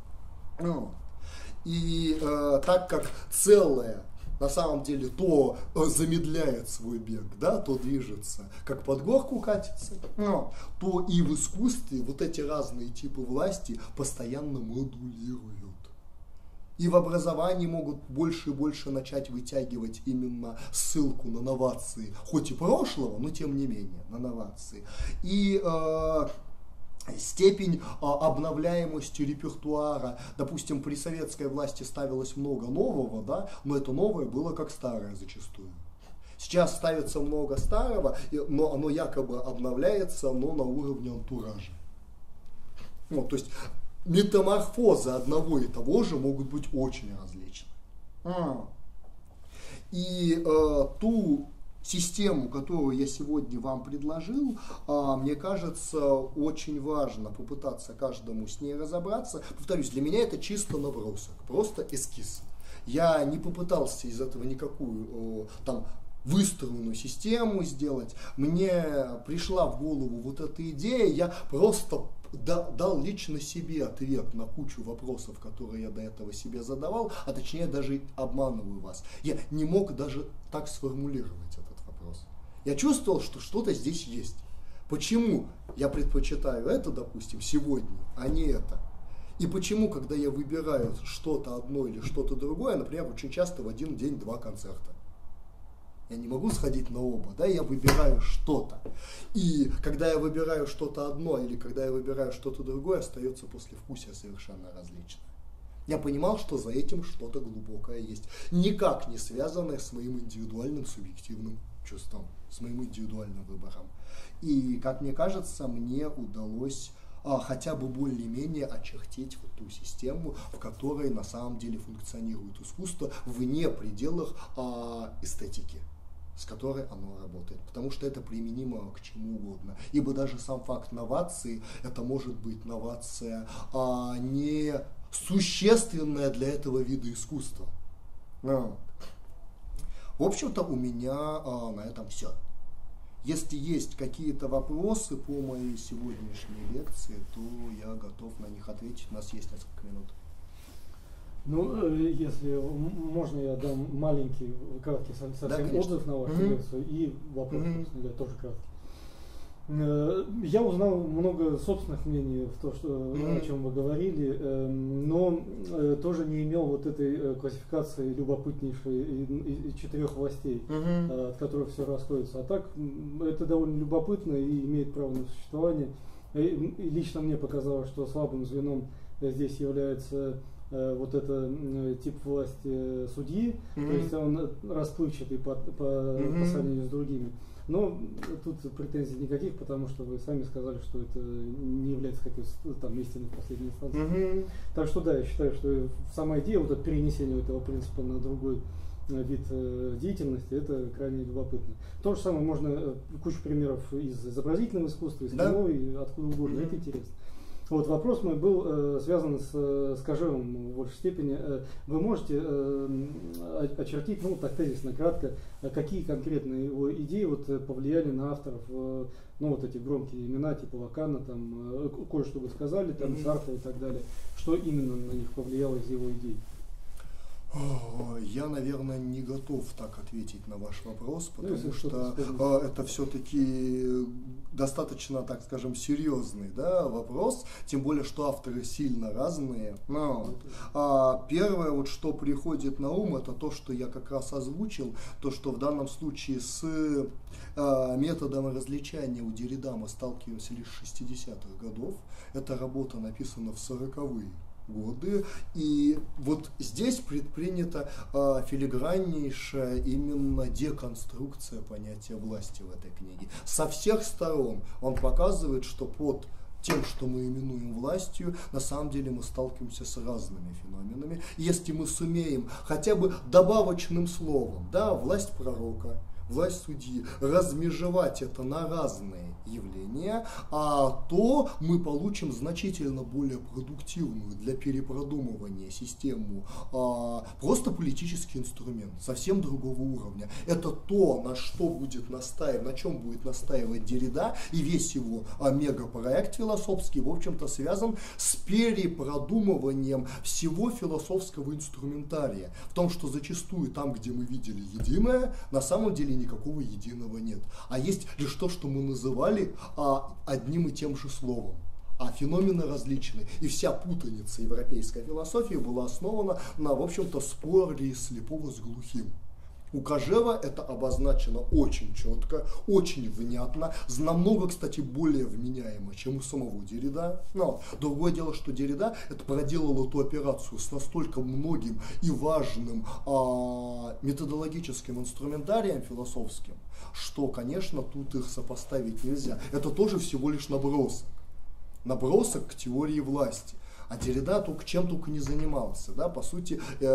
И так как целое на самом деле то замедляет свой бег, да, то движется, как под горку катится, то и в искусстве вот эти разные типы власти постоянно модулируют. И в образовании могут больше и больше начать вытягивать именно ссылку на новации, хоть и прошлого, но тем не менее, на новации. И степень обновляемости репертуара, допустим, при советской власти ставилось много нового, да, но это новое было как старое зачастую. Сейчас ставится много старого, но оно якобы обновляется, но на уровне антуража. Ну, то есть метаморфозы одного и того же могут быть очень различны. И ту систему, которую я сегодня вам предложил, мне кажется, очень важно попытаться каждому с ней разобраться. Повторюсь, для меня это чисто набросок, просто эскиз. Я не попытался из этого никакую там выстроенную систему сделать. Мне пришла в голову вот эта идея, я просто дал лично себе ответ на кучу вопросов, которые я до этого себе задавал, а точнее даже обманываю вас. Я не мог даже так сформулировать этот вопрос. Я чувствовал, что что-то здесь есть. Почему я предпочитаю это, допустим, сегодня, а не это? И почему, когда я выбираю что-то одно или что-то другое, например, очень часто в один день 2 концерта. Я не могу сходить на оба, да, я выбираю что-то. И когда я выбираю что-то одно или когда я выбираю что-то другое, остается послевкусие совершенно различное. Я понимал, что за этим что-то глубокое есть, никак не связанное с моим индивидуальным субъективным чувством, с моим индивидуальным выбором. И, как мне кажется, мне удалось хотя бы более-менее очертить вот ту систему, в которой на самом деле функционирует искусство вне пределов эстетики, с которой оно работает, потому что это применимо к чему угодно. Ибо даже сам факт новации, это может быть новация не существенная для этого вида искусства. В общем-то, у меня на этом все. Если есть какие-то вопросы по моей сегодняшней лекции, то я готов на них ответить. У нас есть несколько минут. Ну, если можно, я дам маленький, краткий совсем отзыв на вашу лекцию и вопрос, тоже краткий. Я узнал много собственных мнений в то, что, о чем вы говорили, но тоже не имел вот этой классификации любопытнейшей из 4 властей, от которых все расходится. А так это довольно любопытно и имеет право на существование. И лично мне показалось, что слабым звеном здесь является вот это тип власти судьи, то есть он расплывчатый по сравнению с другими. Но тут претензий никаких, потому что вы сами сказали, что это не является какой-то там истиной в последней инстанции. Так что да, я считаю, что сама идея вот это перенесения этого принципа на другой вид деятельности, это крайне любопытно. То же самое можно, кучу примеров из изобразительного искусства, из кино, и откуда угодно, это интересно. Вот вопрос мой был связан с Кожевым в большей степени. Вы можете очертить, ну так тезисно, кратко, какие конкретные его идеи вот повлияли на авторов, ну вот эти громкие имена типа Лакана, там кое-что вы сказали, там Сартра и так далее, что именно на них повлияло из его идей? Я, наверное, не готов так ответить на ваш вопрос, потому что это все-таки достаточно, так скажем, серьезный, да, вопрос, тем более, что авторы сильно разные. Но первое, вот, что приходит на ум, это то, что я как раз озвучил, то, что в данном случае с методом различания у Деррида мы сталкиваемся лишь с 60-х годов. Эта работа написана в 40-е годы, и вот здесь предпринята филиграннейшая именно деконструкция понятия власти в этой книге. Со всех сторон он показывает, что под тем, что мы именуем властью, на самом деле мы сталкиваемся с разными феноменами. Если мы сумеем хотя бы добавочным словом, да, власть пророка, власть судьи, размежевать это на разные явления, то мы получим значительно более продуктивную для перепродумывания систему, просто политический инструмент, совсем другого уровня. Это то, на что будет настаивать, на чем будет настаивать Деррида, и весь его мегапроект философский, в общем-то, связан с перепродумыванием всего философского инструментария. В том, что зачастую там, где мы видели единое, на самом деле никакого единого нет. А есть лишь то, что мы называли одним и тем же словом. А феномены различны. И вся путаница европейской философии была основана на, в общем-то, споре слепого с глухим. У Кожева это обозначено очень четко, очень внятно, намного, кстати, более вменяемо, чем у самого Деррида. Но другое дело, что Деррида это проделал эту операцию с настолько многим и важным методологическим инструментарием философским, что, конечно, тут их сопоставить нельзя. Это тоже всего лишь набросок. Набросок к теории власти. А Деррида чем только не занимался. Да? По сути,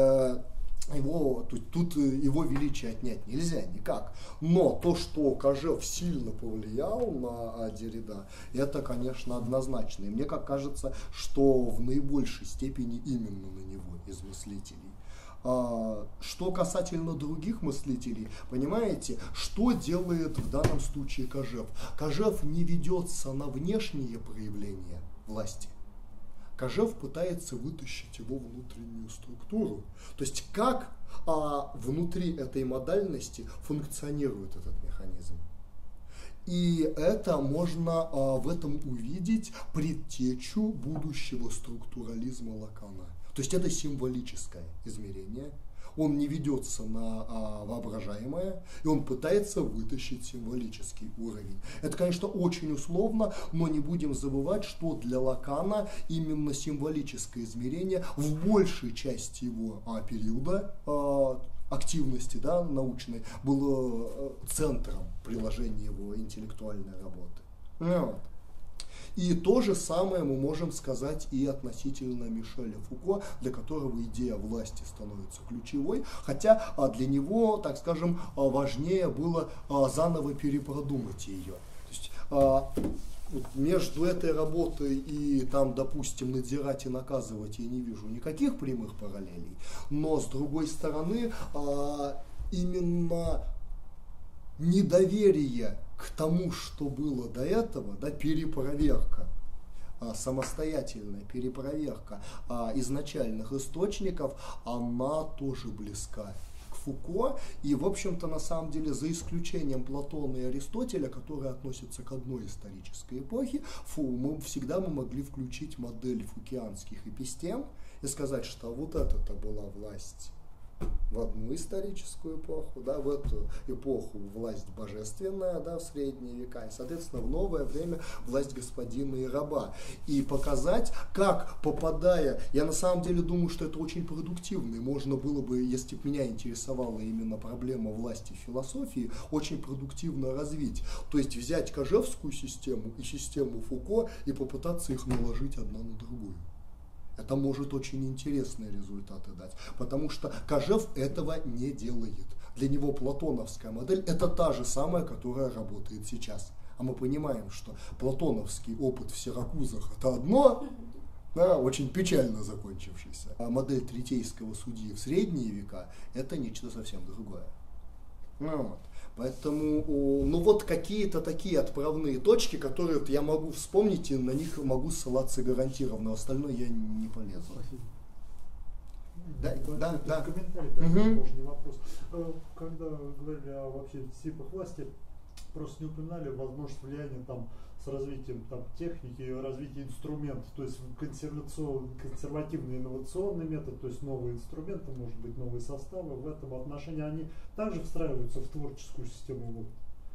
тут его величие отнять нельзя никак. Но то, что Кожев сильно повлиял на Деррида, это, конечно, однозначно. И мне как кажется, что в наибольшей степени именно на него из мыслителей. Что касательно других мыслителей, понимаете, что делает в данном случае Кожев? Кожев не ведется на внешние проявления власти. Кожев пытается вытащить его внутреннюю структуру. То есть как внутри этой модальности функционирует этот механизм. И это можно в этом увидеть предтечу будущего структурализма Лакана. То есть это символическое измерение. Он не ведется на воображаемое, и он пытается вытащить символический уровень. Это, конечно, очень условно, но не будем забывать, что для Лакана именно символическое измерение в большей части его периода активности, да, научной было центром приложения его интеллектуальной работы. Вот. И то же самое мы можем сказать и относительно Мишеля Фуко, для которого идея власти становится ключевой, хотя для него, так скажем, важнее было заново перепродумать ее. То есть, между этой работой и там, допустим, надзирать и наказывать я не вижу никаких прямых параллелей, но с другой стороны, именно недоверие к тому, что было до этого, да, перепроверка, самостоятельная перепроверка изначальных источников, она тоже близка к Фуко, и, в общем-то, на самом деле, за исключением Платона и Аристотеля, которые относятся к одной исторической эпохе, мы всегда могли включить модель фукианских эпистем и сказать, что вот это-то была власть в одну историческую эпоху, да, в эту эпоху власть божественная, да, в средние века, и, соответственно, в новое время власть господина и раба. И показать, как, попадая, я на самом деле думаю, что это очень продуктивно, и можно было бы, если бы меня интересовала именно проблема власти в философии, очень продуктивно развить. То есть взять кожевскую систему и систему Фуко и попытаться их наложить одна на другую. Это может очень интересные результаты дать, потому что Кожев этого не делает. Для него платоновская модель – это та же самая, которая работает сейчас. А мы понимаем, что платоновский опыт в Сиракузах – это одно, да, очень печально закончившийся. А модель третейского судьи в средние века – это нечто совсем другое. Вот. Поэтому, ну вот какие-то такие отправные точки, которые вот я могу вспомнить, и на них могу ссылаться гарантированно, остальное я не полезу. Да. Комментарий, да, тоже не вопрос. Когда говорили о вообще типах власти, просто не упоминали возможность влияния там с развитием там, техники и развития инструментов, то есть консервативный инновационный метод, то есть новые инструменты, может быть, новые составы, в этом отношении они также встраиваются в творческую систему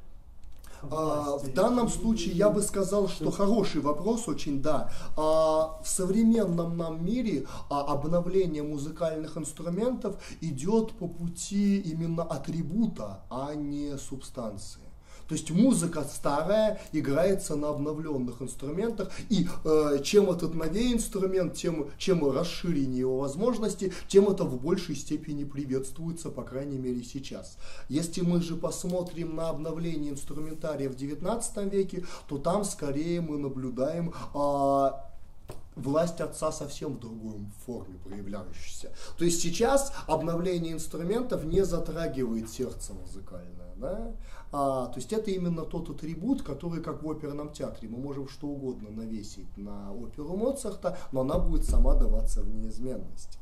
власти. В данном случае я бы сказал, что хороший вопрос очень, да. В современном нам мире обновление музыкальных инструментов идет по пути именно атрибута, а не субстанции. То есть музыка старая играется на обновленных инструментах, и чем этот новее инструмент, чем расширение его возможностей, тем это в большей степени приветствуется, по крайней мере сейчас. Если мы же посмотрим на обновление инструментария в XIX веке, то там скорее мы наблюдаем власть отца совсем в другой форме проявляющейся. То есть сейчас обновление инструментов не затрагивает сердце музыкальное. Да? То есть это именно тот атрибут, который, как в оперном театре, мы можем что угодно навесить на оперу Моцарта, но она будет сама даваться в неизменность.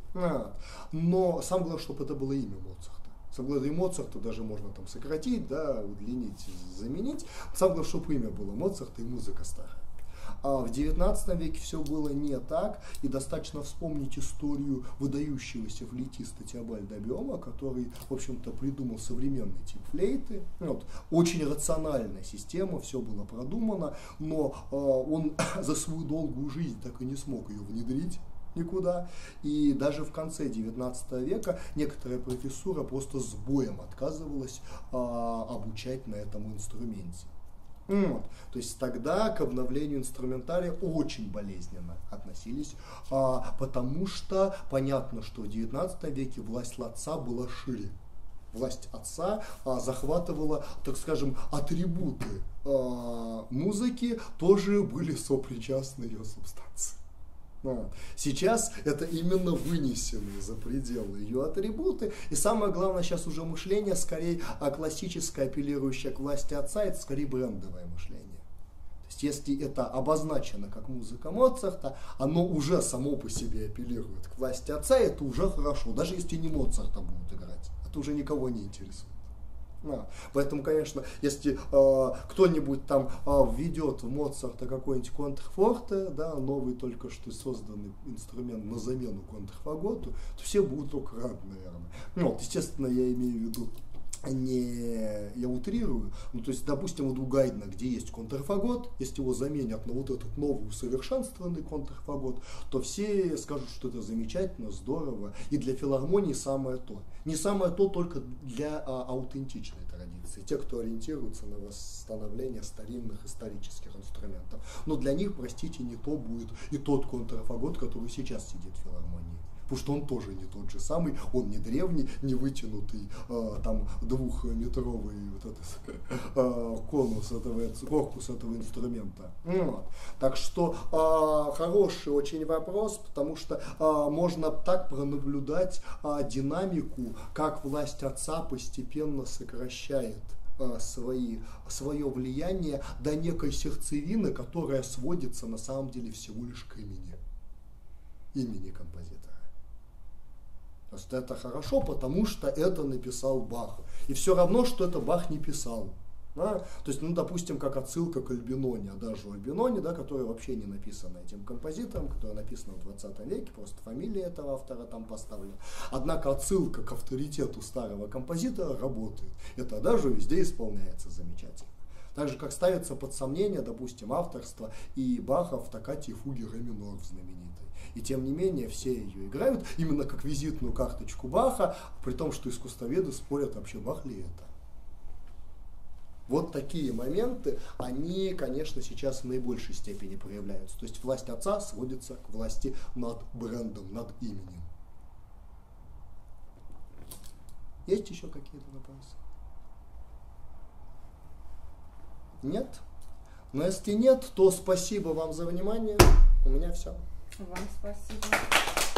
Но самое главное, чтобы это было имя Моцарта. Самое главное, и Моцарта даже можно там сократить, да, удлинить, заменить. Самое главное, чтобы имя было Моцарта и музыка старая. А в XIX веке все было не так, и достаточно вспомнить историю выдающегося флейтиста Теобальда Биома, который, в общем-то, придумал современный тип флейты. Вот. Очень рациональная система, все было продумано, но он за свою долгую жизнь так и не смог ее внедрить никуда. И даже в конце XIX века некоторая профессура просто с боем отказывалась обучать на этом инструменте. Вот. То есть тогда к обновлению инструментария очень болезненно относились, потому что понятно, что в XIX веке власть отца была шире. Власть отца захватывала, так скажем, атрибуты музыки, тоже были сопричастны ее субстанции. Сейчас это именно вынесенные за пределы ее атрибуты. И самое главное сейчас уже мышление, скорее классическое, апеллирующее к власти отца, это скорее брендовое мышление. То есть если это обозначено как музыка Моцарта, оно уже само по себе апеллирует к власти отца, и это уже хорошо, даже если не Моцарта будут играть. Это уже никого не интересует. Поэтому, конечно, если кто-нибудь там введет в Моцарта какой-нибудь контрфорте, да, новый только что созданный инструмент на замену контрфаготу, то все будут только рады, наверное. Вот, естественно, я имею в виду, я утрирую, ну, то есть, допустим, вот у Гайдна, где есть контрфагот, если его заменят на вот этот новый усовершенствованный контрфагот, то все скажут, что это замечательно, здорово, и для филармонии самое то. Не самое то только для аутентичной традиции, те, кто ориентируется на восстановление старинных исторических инструментов. Но для них, простите, не то будет и тот контрфагот, который сейчас сидит в филармонии. Потому что он тоже не тот же самый, он не древний, не вытянутый, там, двухметровый вот этот, корпус этого инструмента. Вот. Так что хороший очень вопрос, потому что можно так пронаблюдать динамику, как власть отца постепенно сокращает свое влияние до некой сердцевины, которая сводится на самом деле всего лишь к имени композитора. То есть это хорошо, потому что это написал Бах. И все равно, что это Бах не писал. Да? То есть, ну, допустим, как отсылка к Альбиноне, Адажу Альбиноне, да, которая вообще не написана этим композитором, которая написана в 20 веке, просто фамилия этого автора там поставлена. Однако отсылка к авторитету старого композитора работает. Это Адажу везде исполняется замечательно. Так же, как ставится под сомнение, допустим, авторство и Баха в токкате и фуге ре минор знаменитой. И тем не менее все ее играют именно как визитную карточку Баха, при том, что искусствоведы спорят, вообще Бах ли это. Вот такие моменты, они, конечно, сейчас в наибольшей степени проявляются. То есть власть отца сводится к власти над брендом, над именем. Есть еще какие-то вопросы? Нет? Но если нет, то спасибо вам за внимание. У меня все. Вам спасибо.